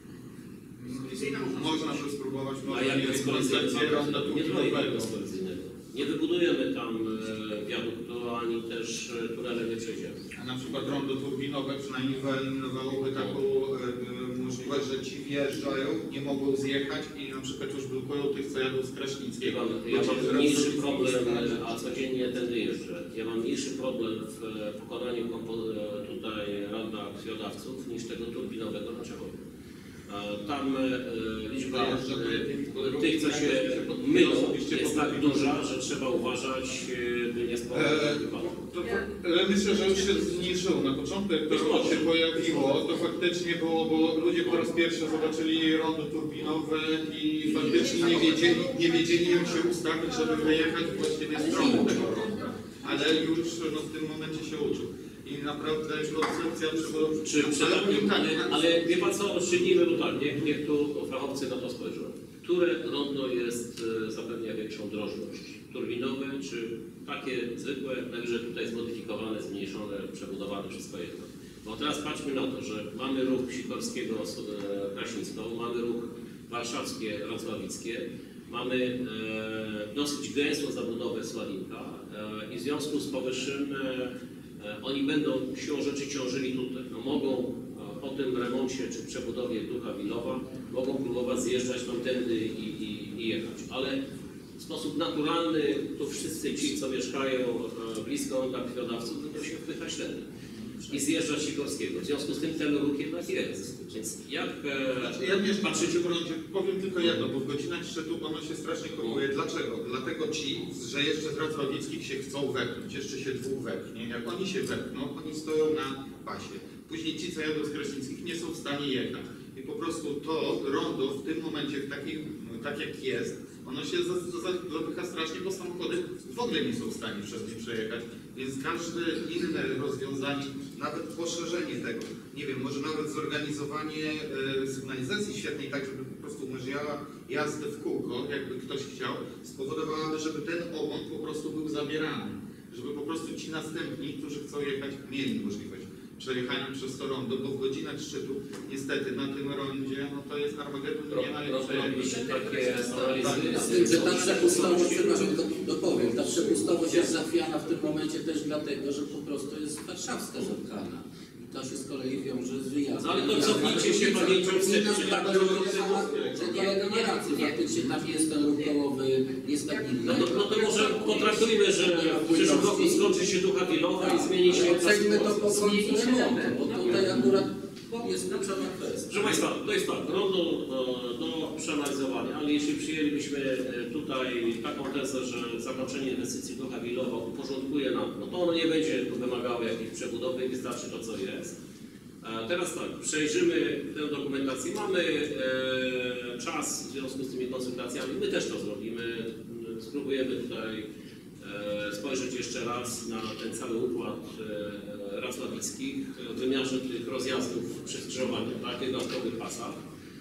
Można to spróbować, A jak bez ronda nie zrobimy bez kolizyjnego. Nie wybudujemy tam wiaduktu, ani też tunelem nie przejdziemy. A na przykład rondo turbinowe przynajmniej wyeliminowałoby taką możliwość, że ci wjeżdżają, nie mogą zjechać i na przykład już blokują tych, co jadą z Kraśnickiego. Ja mam mniejszy problem, a codziennie tędy jeżdżę. Ja mam mniejszy problem w pokonaniu tutaj ronda krwiodawców niż tego turbinowego na Czechowie. Tam liczba tych, co się mylą, jest tak duża, że trzeba uważać, by nie spowodować wypadku. Ale myślę, że już się zmniejszyło. Na początku, jak to się pojawiło, to faktycznie było, bo ludzie po raz pierwszy zobaczyli rondo turbinowe i faktycznie nie wiedzieli jak się ustawić, żeby wyjechać właściwie z strony tego ronda. Ale już w tym momencie się uczył. I naprawdę koncepcja ale wie pan co, szczególnie tak, niech tu fachowcy na to spojrzą. Które rondo zapewnia większą drożność? Turbinowe czy takie zwykłe, najwyżej tutaj zmodyfikowane, zmniejszone, przebudowane, wszystko jedno. Bo teraz patrzmy na to, że mamy ruch Sikorskiego Kraśnicką, mamy ruch warszawskie, racławickie, mamy dosyć gęstą zabudowę Sławinka i w związku z powyższym oni będą siłą rzeczy ciążyli tutaj. No mogą po tym remoncie czy przebudowie Ducha Wilowa mogą próbować zjeżdżać tamtędy i jechać. Ale w sposób naturalny tu wszyscy ci, co mieszkają blisko ronda krwiodawców, będą się wpychać tędy i zjeżdżać Sikorskiego. W związku z tym ten ruch jednak jest. Więc jak ja nie patrzycie w rondzie, powiem tylko jedno, bo w godzinach szczytu ono się strasznie korkuje. Dlaczego? Dlatego ci, że jeszcze z Racławickich się chcą wepchnąć, jeszcze się dwóch wepchnie. Jak oni się wepchną, oni stoją na pasie. Później ci, co jadą z Kraśnickich, nie są w stanie jechać. I po prostu to rondo w tym momencie, tak jak jest, ono się zapycha strasznie, bo samochody w ogóle nie są w stanie przez nie przejechać. Więc każde inne rozwiązanie, nawet poszerzenie tego, nie wiem, może nawet zorganizowanie sygnalizacji świetnej, tak żeby po prostu umożliwiała jazdę w kółko, jakby ktoś chciał, spowodowałaby, żeby ten ogon po prostu był zabierany. Żeby po prostu ci następni, którzy chcą jechać, mieli możliwość przejechania przez to rondo, bo w godzinach szczytu niestety na tym rondzie, no to jest Armagedon, nie ma jak przejechać. Z tym, że ta przepustowość, przepraszam, dopowiem, ta przepustowość jest zachwiana w tym momencie też dlatego, że po prostu jest warszawska zapchana. I to się z kolei wiąże z wyjazdem. No ale to cofnijcie się pamięcią wstecz, tak nie racji, faktycznie tam jest ten ruch kołowy, jest tak inny. No to może potraktujmy, że w przyszłym roku skończy się Ducha Wilowa i zmieni się oceńmy to po końcu remontu, bo tutaj akurat jest kluczowa kwestia. Proszę Państwa, to jest tak, rondo do przeanalizowania, ale jeśli przyjęlibyśmy tutaj taką tezę, że zakończenie inwestycji Ducha Wilowa uporządkuje nam, no to ono nie będzie tu wymagało jakiejś przebudowy i wystarczy to, co jest. Teraz tak, przejrzymy tę dokumentację. Mamy czas w związku z tymi konsultacjami, my też to zrobimy. Spróbujemy tutaj spojrzeć jeszcze raz na ten cały układ racławickich w wymiarze tych rozjazdów przy skrzyżowaniu, tak, dodatkowych pasach.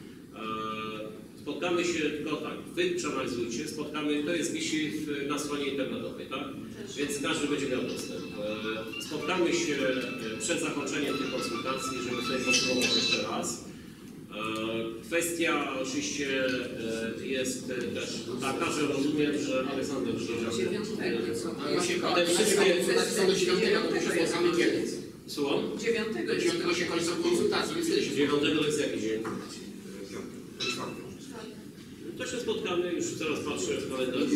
Spotkamy się, tylko tak, wy przeanalizujcie, to jest wisi na stronie internetowej, tak? Więc każdy będzie miał dostęp. Spotkamy się przed zakończeniem tych konsultacji, żeby sobie podsumować jeszcze raz. Kwestia oczywiście jest też taka, że rozumiem, że Aleksander, że te wszystkie... Do 9 to się spotkamy kiedy? Słucham? 9 się kończą konsultacje, więc kiedy się 9 to jest jaki dzień? To się spotkamy, już teraz patrzę w kalendarz.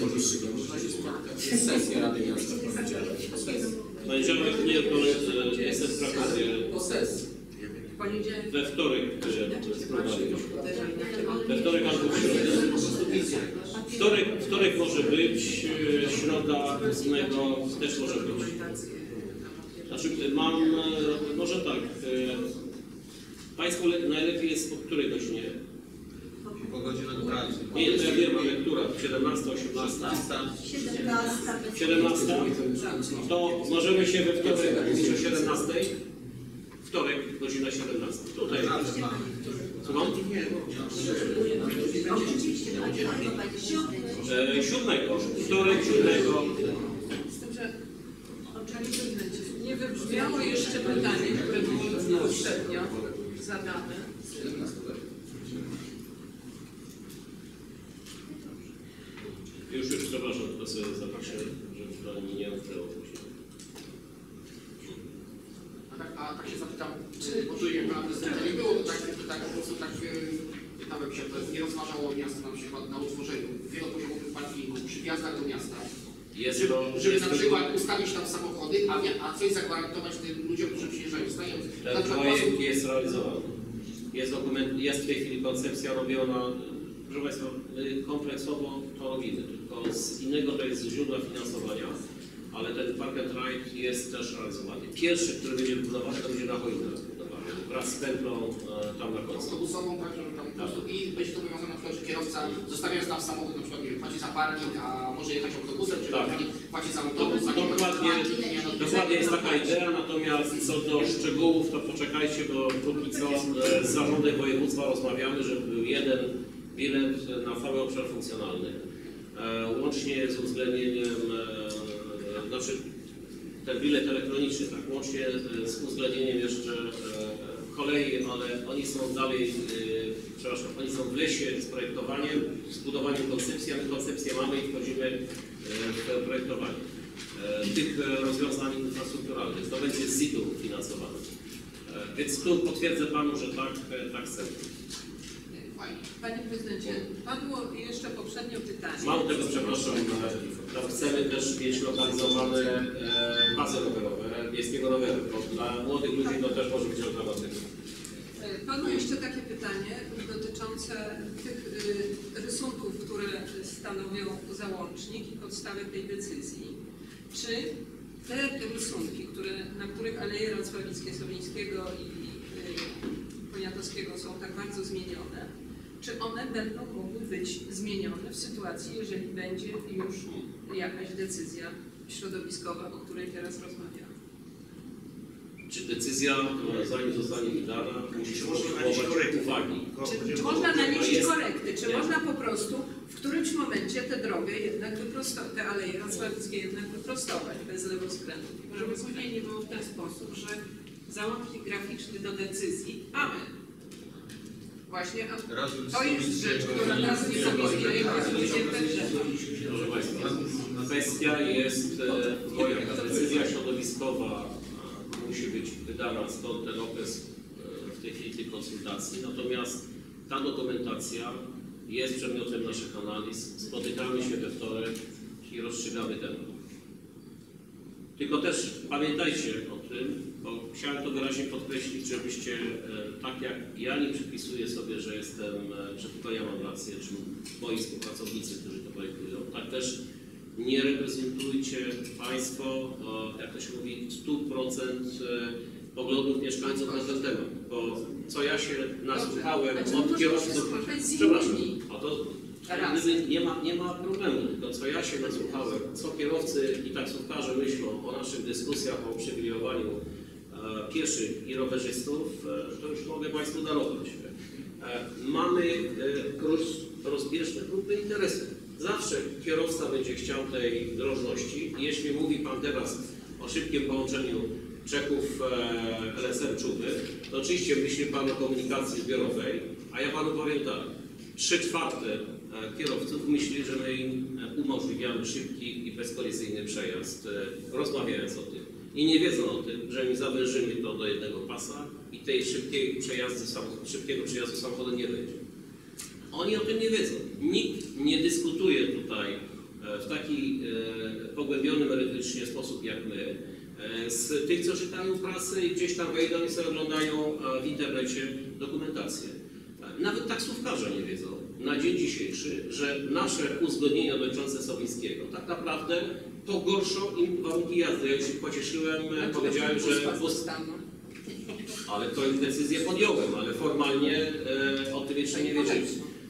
Jest sesja Rady Miasta. Poniedziałek nie, to jestem w Krakowie. Po sesji. We wtorek spróbowaliśmy. We wtorek albo w środę. Wtorek może być, środa 8 też może być. Znaczy może tak, Państwu najlepiej jest po której godzinie? Po godzinach pracy. Nie, to ja wiem, ale która? 17, 18? 17? To możemy się we wtorek mówić o 17? Wtorek, godzina 17. Tutaj. Słucham? 7. Wtorek 7. Z tym, że nie wybrzmiało jeszcze pytanie, które było poprzednio zadane. Już przepraszam, tylko sobie zapiszę, żeby to mi nie umknęło później. A tak się zapytam, bo tu jak pana prezydenta nie było, to tak po prostu tak pytałem się, to nie rozważało miasto na przykład na utworzeniu wielopoziomowych parkingów przy wjazdach do miasta, żeby na przykład ustawić tam samochody, a coś zagwarantować tym ludziom, którzy przyjeżdżają. Ten projekt jest realizowany. Jest w tej chwili koncepcja robiona, proszę Państwa, my kompleksowo to robimy, tylko z innego to jest źródła finansowania, ale ten Park and Ride jest też realizowany. Pierwszy, który będzie wybudowany, to będzie na Choinach wybudowany, wraz z pętlą tam na końcu. Autobusową, tak, żeby tam po prostu i będzie to powiązane na przykład, że kierowca zostawiając tam samochód, na przykład nie wiem, płaci za parking, a może jechać autobusem, czy tak. Płaci za autobus, Dokładnie jest taka idea, natomiast co do szczegółów, to poczekajcie, bo póki co z zarządem województwa rozmawiamy, żeby był jeden bilet na cały obszar funkcjonalny. Łącznie z uwzględnieniem, znaczy ten bilet elektroniczny, tak, łącznie z uwzględnieniem jeszcze kolei, ale oni są dalej, przepraszam, oni są w lesie z projektowaniem, z budowaniem koncepcji, a my koncepcję mamy i wchodzimy w projektowanie tych rozwiązań infrastrukturalnych. To będzie z ZIT-u finansowane. Więc tu potwierdzę Panu, że tak chcemy. Panie Prezydencie, padło jeszcze poprzednio pytanie. Mało tego, przepraszam, tam chcemy też mieć lokalizowane bazy rowerowe, miejskiego roweru, bo dla młodych ludzi to też może być alternatywa. Padło jeszcze takie pytanie dotyczące tych rysunków, które stanowią załącznik i podstawę tej decyzji. Czy te rysunki, na których Aleje Racławickie, Sowińskiego i Poniatowskiego są tak bardzo zmienione, czy one będą mogły być zmienione w sytuacji, jeżeli będzie już jakaś decyzja środowiskowa, o której teraz rozmawiamy? Czy decyzja, zanim zostanie wydana, musi się potrzebować uwagi? Czy można nanieść korekty? Czy można po prostu w którymś momencie tę drogę jednak wyprostować, te Aleje Racławickie jednak wyprostować bez lewoskrętów? Żeby później nie było w ten sposób, że załącznik graficzny do decyzji mamy. Właśnie, to jest rzecz, która nas niepokoi. Proszę Państwa, kwestia jest dwojaka. Decyzja środowiskowa musi być wydana, stąd ten okres w tej chwili tych konsultacji. Natomiast ta dokumentacja jest przedmiotem naszych analiz. Spotykamy się we wtorek i rozstrzygamy temat. Tylko też pamiętajcie o tym, bo chciałem to wyraźnie podkreślić, żebyście, tak jak ja nie przypisuję sobie, że tylko ja mam rację, czy moi współpracownicy, którzy to projektują, tak też nie reprezentujcie Państwo, jak to się mówi, 100% poglądów mieszkańców na ten temat, bo co ja się nasłuchałem od kierowców, przepraszam, nie ma problemu, tylko co ja się nasłuchałem, co kierowcy i taksówkarze myślą o naszych dyskusjach o uprzywilejowaniu pieszych i rowerzystów, to już mogę Państwu darować. Mamy rozbieżne grupy interesów. Zawsze kierowca będzie chciał tej drożności. Jeśli mówi Pan teraz o szybkim połączeniu Czechów LSR Czuby, to oczywiście myśli Pan o komunikacji zbiorowej, A ja panu powiem tak, 3/4 kierowców myśli, że my im umożliwiamy szybki i bezkolizyjny przejazd, rozmawiając o tym. I nie wiedzą o tym, że my zawężymy to do jednego pasa i tej szybkiego przejazdu samochodu nie będzie. Oni o tym nie wiedzą. Nikt nie dyskutuje tutaj w taki pogłębiony merytorycznie sposób jak my z tych, co czytają prasę i gdzieś tam wejdą i sobie oglądają w internecie dokumentację. Nawet taksówkarze nie wiedzą na dzień dzisiejszy, że nasze uzgodnienia dotyczące Sowińskiego tak naprawdę pogorszą im warunki jazdy. Ja się pocieszyłem, powiedziałem, że... Ale to już decyzję podjąłem, ale formalnie o tym jeszcze nie wiedzieli.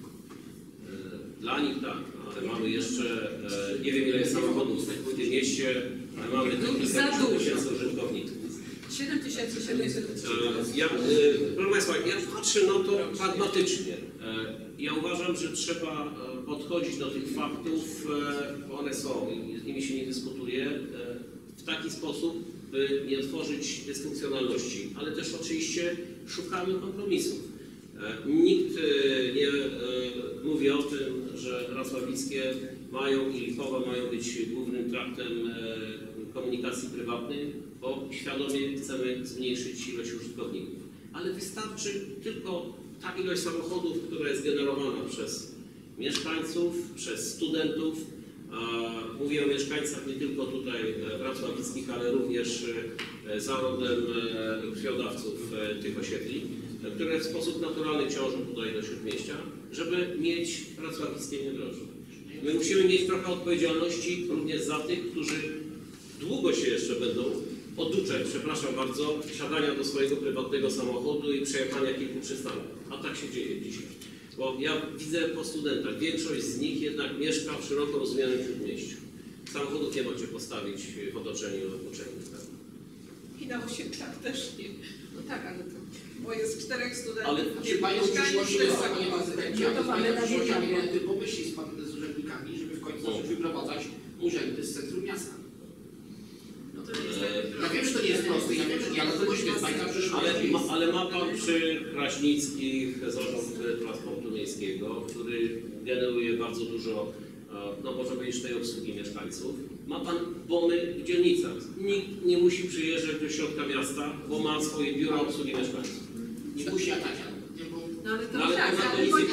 Dla nich tak, ale mamy jeszcze, nie wiem ile jest samochodów w tym mieście, ale mamy kilka tysięcy użytkowników. 7700. Proszę Państwa, ja patrzę na to pragmatycznie. Ja uważam, że trzeba podchodzić do tych faktów, one są i z nimi się nie dyskutuje, w taki sposób, by nie tworzyć dysfunkcjonalności, ale też oczywiście szukamy kompromisów. Nikt nie mówi o tym, że Racławickie mają i Lipowa mają być głównym traktem komunikacji prywatnej, bo świadomie chcemy zmniejszyć ilość użytkowników. Ale wystarczy tylko ta ilość samochodów, która jest generowana przez mieszkańców, przez studentów. Mówię o mieszkańcach nie tylko tutaj wrocławickich, ale również zarodem krwiodawców tych osiedli, które w sposób naturalny ciążą tutaj do Śródmieścia, żeby mieć wrocławickie niedroże. My musimy mieć trochę odpowiedzialności również za tych, którzy długo się jeszcze będą oduczać, przepraszam bardzo, wsiadania do swojego prywatnego samochodu i przejechania kilku przystanków. A tak się dzieje dzisiaj. Bo ja widzę po studentach, większość z nich jednak mieszka w szeroko rozumianym Śródmieściu. Samochodów nie macie postawić w otoczeniu uczelni. I na Osiedlach też nie. No tak, ale to, bo jest 4 studentów. Ale Czy Panią przyszłości jest Panie prezydencie, ale pomyśli z urzędnikami, żeby w końcu zacząć wyprowadzać urzędy z centrum miasta. No to nie jest Ja wiem, że to nie jest proste, ja wiem, że nie, ale to jest Państwa przyszłości. Ale ma Pan przy Kraśnickich zarząd transportu miejskiego, który generuje bardzo dużo, no może powiedzieć, tej obsługi mieszkańców. Ma Pan bomy w dzielnicach. Nikt nie musi przyjeżdżać do środka miasta, bo ma swoje biuro obsługi mieszkańców. Nie musi jechać. No ale to Ale tak, to ale nic to nie nie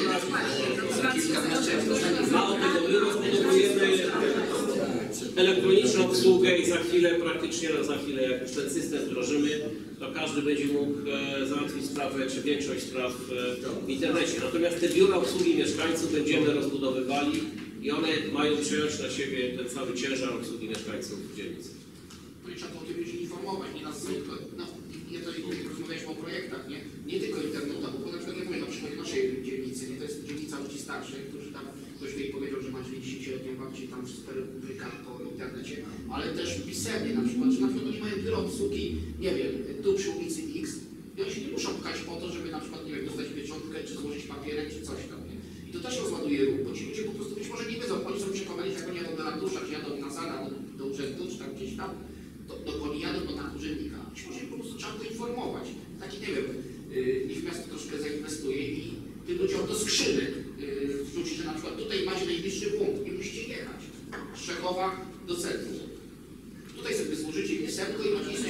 potrafi. Mało tego, my rozbudowujemy elektroniczną obsługę i za chwilę, jak już ten system wdrożymy, to każdy będzie mógł załatwić sprawę, czy większość spraw w internecie. Natomiast te biura obsługi mieszkańców będziemy rozbudowywali i one mają przejąć na siebie ten cały ciężar obsługi mieszkańców w dzielnicy. No i trzeba to o tym informować, nie nas tylko, no, nie to rozmawialiśmy o projektach, nie tylko internetowo, bo na przykład ja mówię na przykładzie naszej dzielnicy, nie, to jest dzielnica ludzi starszych, którzy tam, ktoś tutaj powiedział, że ma 90-letnią babcię tam przez publika po internecie, ale też pisemnie na przykład, że na przykład oni mają biuro obsługi, nie wiem, tu przy ulicy X i oni się nie muszą pchać po to, żeby na przykład, nie wiem, dostać pieczątkę, czy złożyć papierek, czy coś tam, nie? I to też rozładuje ruch, bo ci ludzie po prostu być może nie wiedzą, oni są przekonani, że jak oni jadą do ratusza, czy jadą na sala, do urzędu, czy tam gdzieś tam, to oni jadą do tak urzędnika. Być może po prostu trzeba poinformować. Taki, nie wiem, niech miasto troszkę zainwestuje i tym ludziom do skrzynek wrzuci, że na przykład tutaj macie najbliższy punkt i musicie jechać. Z Czechowa do centrum. Tutaj sobie złożycie pisemkę i macie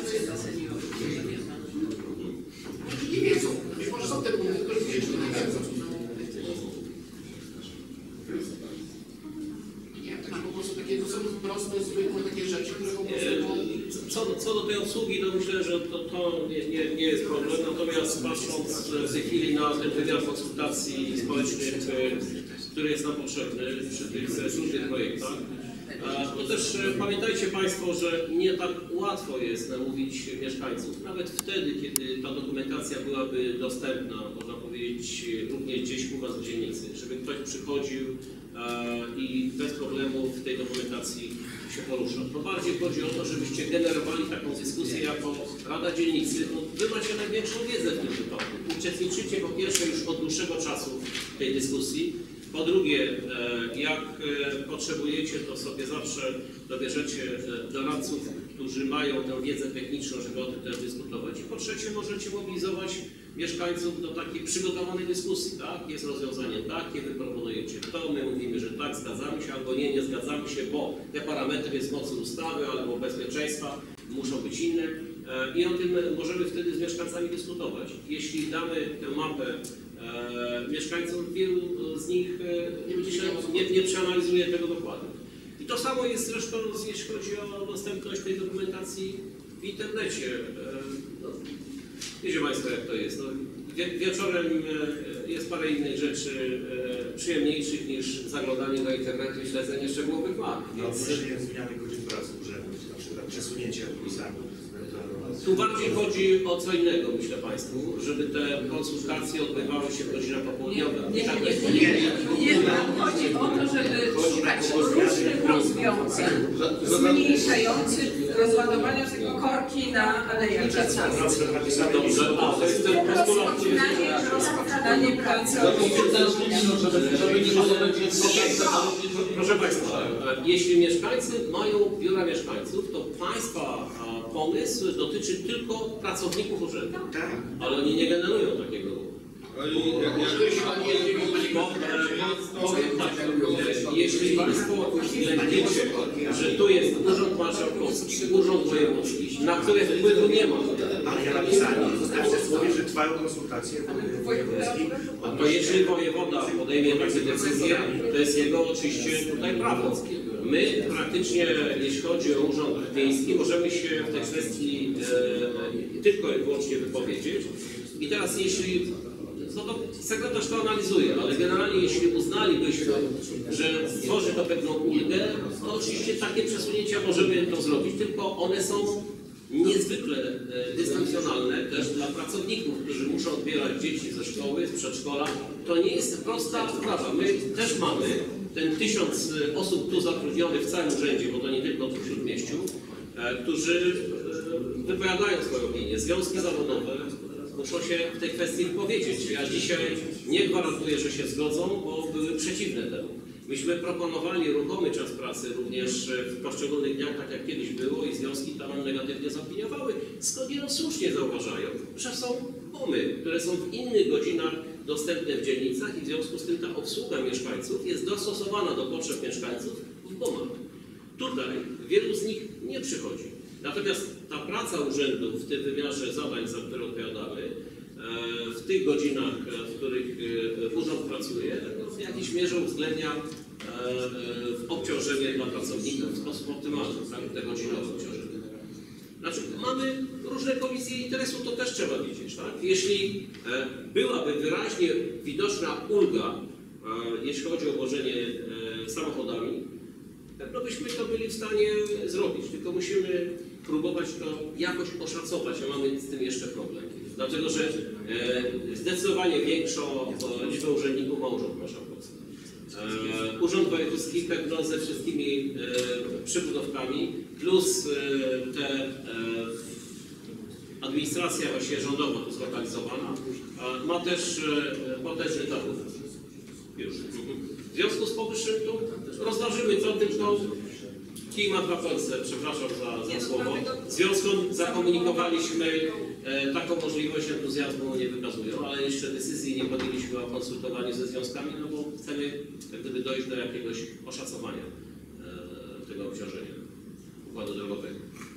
nie wiedzą. Być może są te punkty, które ludzie jeszcze nie wiedzą. Nie, takie po prostu takie, to są proste, zwykłe takie rzeczy, które po prostu... Co do tej obsługi, no myślę, że to nie jest problem, natomiast patrząc w tej chwili na ten wymiar konsultacji społecznych, który jest nam potrzebny przy tych różnych projektach, to też pamiętajcie Państwo, że nie tak łatwo jest namówić mieszkańców, nawet wtedy, kiedy ta dokumentacja byłaby dostępna, można powiedzieć, również gdzieś u Was w dzielnicy, żeby ktoś przychodził i bez problemu w tej dokumentacji się poruszał. To bardziej chodzi o to, żebyście generowali taką dyskusję jako Rada Dzielnicy. No, Wy macie największą wiedzę w tym wypadku. Uczestniczycie po pierwsze już od dłuższego czasu w tej dyskusji, Po drugie, jak potrzebujecie, to sobie zawsze dobierzecie doradców, którzy mają tę wiedzę techniczną, żeby o tym też dyskutować. I po trzecie, możecie mobilizować mieszkańców do takiej przygotowanej dyskusji. Tak, jest rozwiązanie takie, wy proponujecie to, my mówimy, że tak, zgadzamy się, albo nie zgadzamy się, bo te parametry z mocy ustawy albo bezpieczeństwa muszą być inne. I o tym możemy wtedy z mieszkańcami dyskutować. Jeśli damy tę mapę mieszkańcom, wielu z nich nie przeanalizuje tego dokładnie. I to samo jest zresztą, jeśli chodzi o dostępność tej dokumentacji w internecie. No, wiecie Państwo, jak to jest. No, wieczorem jest parę innych rzeczy przyjemniejszych niż zaglądanie do internetu i śledzenie szczegółowych map. No, odnośnie zmiany godzin pracy urzędu, na przykład przesunięcie urzędu. Tu bardziej chodzi o co innego, myślę Państwu, żeby te konsultacje odbywały się w godzinach popołudniowych. Nie, chodzi o to, żeby szukać różnych rozwiązań zmniejszających rozładowania tego korki na Alejach Czasowskich. Dobrze, to jest ten postulat. Rozpoczynanie pracy. Proszę Państwa, jeśli mieszkańcy mają biura mieszkańców, to Państwa pomysł dotyczy tylko pracowników urzędu. Ale oni nie generują takiego ruchu. Jeśli Państwo uwzględnicie, że tu jest Urząd Marszałkowski, Urząd Wojewódzki, na które wpływu nie ma. Ale ja napisałem, że trwają konsultacje wojewódzkie. To jeśli wojewoda podejmie takie decyzje, to jest jego oczywiście tutaj prawo. My praktycznie, jeśli chodzi o Urząd Miejski, możemy się w tej kwestii tylko i wyłącznie wypowiedzieć. I teraz jeśli, no to sekretarz to analizuje, ale generalnie jeśli uznalibyśmy, że stworzy to pewną ulgę, to oczywiście takie przesunięcia możemy to zrobić, tylko one są niezwykle dystancjonalne też dla pracowników, którzy muszą odbierać dzieci ze szkoły, z przedszkola. To nie jest prosta sprawa. My też mamy ten 1000 osób tu zatrudnionych w całym urzędzie, bo to nie tylko tu w Śródmieściu, którzy wypowiadają swoją opinię. Związki zawodowe muszą się w tej kwestii wypowiedzieć. Ja dzisiaj nie gwarantuję, że się zgodzą, bo były przeciwne temu. Myśmy proponowali ruchomy czas pracy również w poszczególnych dniach, tak jak kiedyś było, i związki tam negatywnie zaopiniowały, skądinąd słusznie zauważają, że są BOM-y, które są w innych godzinach dostępne w dzielnicach i w związku z tym ta obsługa mieszkańców jest dostosowana do potrzeb mieszkańców w BOM-ach. Tutaj wielu z nich nie przychodzi. Natomiast ta praca urzędu w tym wymiarze zadań, za które odpowiadamy, w tych godzinach, w których urząd pracuje, w jakiejś mierze uwzględnia obciążenie dla pracowników w sposób optymalny, tak, te godzinowe obciążenie. Znaczy, mamy różne kolizje interesu, to też trzeba widzieć. Tak? Jeśli byłaby wyraźnie widoczna ulga, jeśli chodzi o wożenie samochodami, pewno byśmy to byli w stanie zrobić, tylko musimy próbować to jakoś oszacować, a mamy z tym jeszcze problem. Dlatego, że zdecydowanie większą liczbę urzędników ma Urząd Marszałkowski. Urząd Wojewódzki pewno ze wszystkimi przybudówkami, plus administracja właśnie rządowa tu zlokalizowana, ma też potężny tabut. Już. W związku z powyższym to rozważymy to, tylko kij ma dwa palce, przepraszam za słowo. Związkom zakomunikowaliśmy taką możliwość, entuzjazmu nie wykazują, ale jeszcze decyzji nie podjęliśmy o konsultowaniu ze związkami, no bo chcemy jak gdyby dojść do jakiegoś oszacowania tego obciążenia układu drogowego.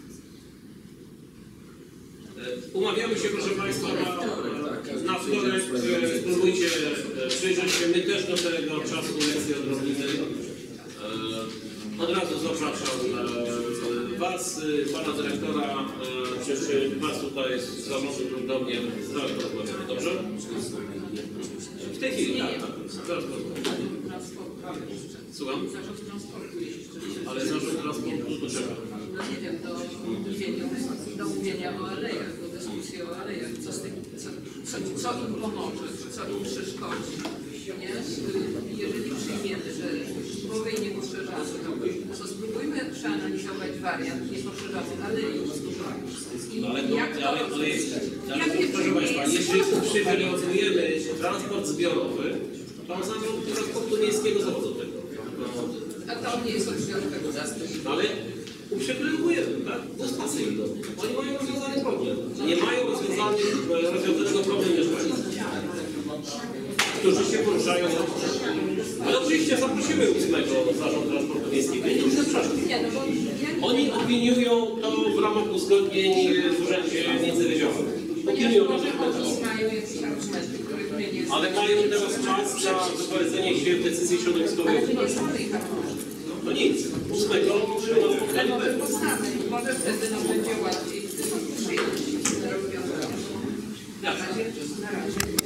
Umawiamy się, proszę Państwa, na wtorek. Spróbujcie przyjrzeć się. My też do tego czasu lekcji odrobimy. Od razu zapraszam Was, Pana Dyrektora, czy Was tutaj z zarządu lub do mnie zaraz porozmawiamy. Dobrze? W tej chwili, tak. Zaraz porozmawiamy. Słucham? Ale zarząd transportu to trzeba. No nie wiem, do mówienia o alejach, do dyskusji o alejach, co im pomoże, co im przeszkodzi. Nie? Jeżeli przyjmiemy, że połowej nie poszerzamy, to spróbujmy przeanalizować wariant, nie poszerzamy alei. Proszę Państwa, jeśli uprzywilejowujemy transport zbiorowy, to on transportu nie Kamińskiego zawodzą tego. A to on nie jest obowiązkowy. No ale uprzywilejujemy, tak? Dostasy idą. Oni mają rozwiązany problem. Nie mają rozwiązanego problemu mieszkańców, którzy się poruszają. Ale oczywiście zaprosimy 8 Zarząd Transportu Miejskiego i nie już Nie, no bo ja Oni opiniują to w ramach uzgodnień w Urzędzie Międzywydziałowym. Opiniują to, mają jakieś argumenty, których my nie ale mają teraz czas na wypowiedzenie się w decyzji środowiskowej. Ale to nie znamy ich argumentów. No nic, 8 na spotkaniu Może będzie. poznamy, może wtedy nam będzie łatwiej przyjąć te rozwiązania. Na razie.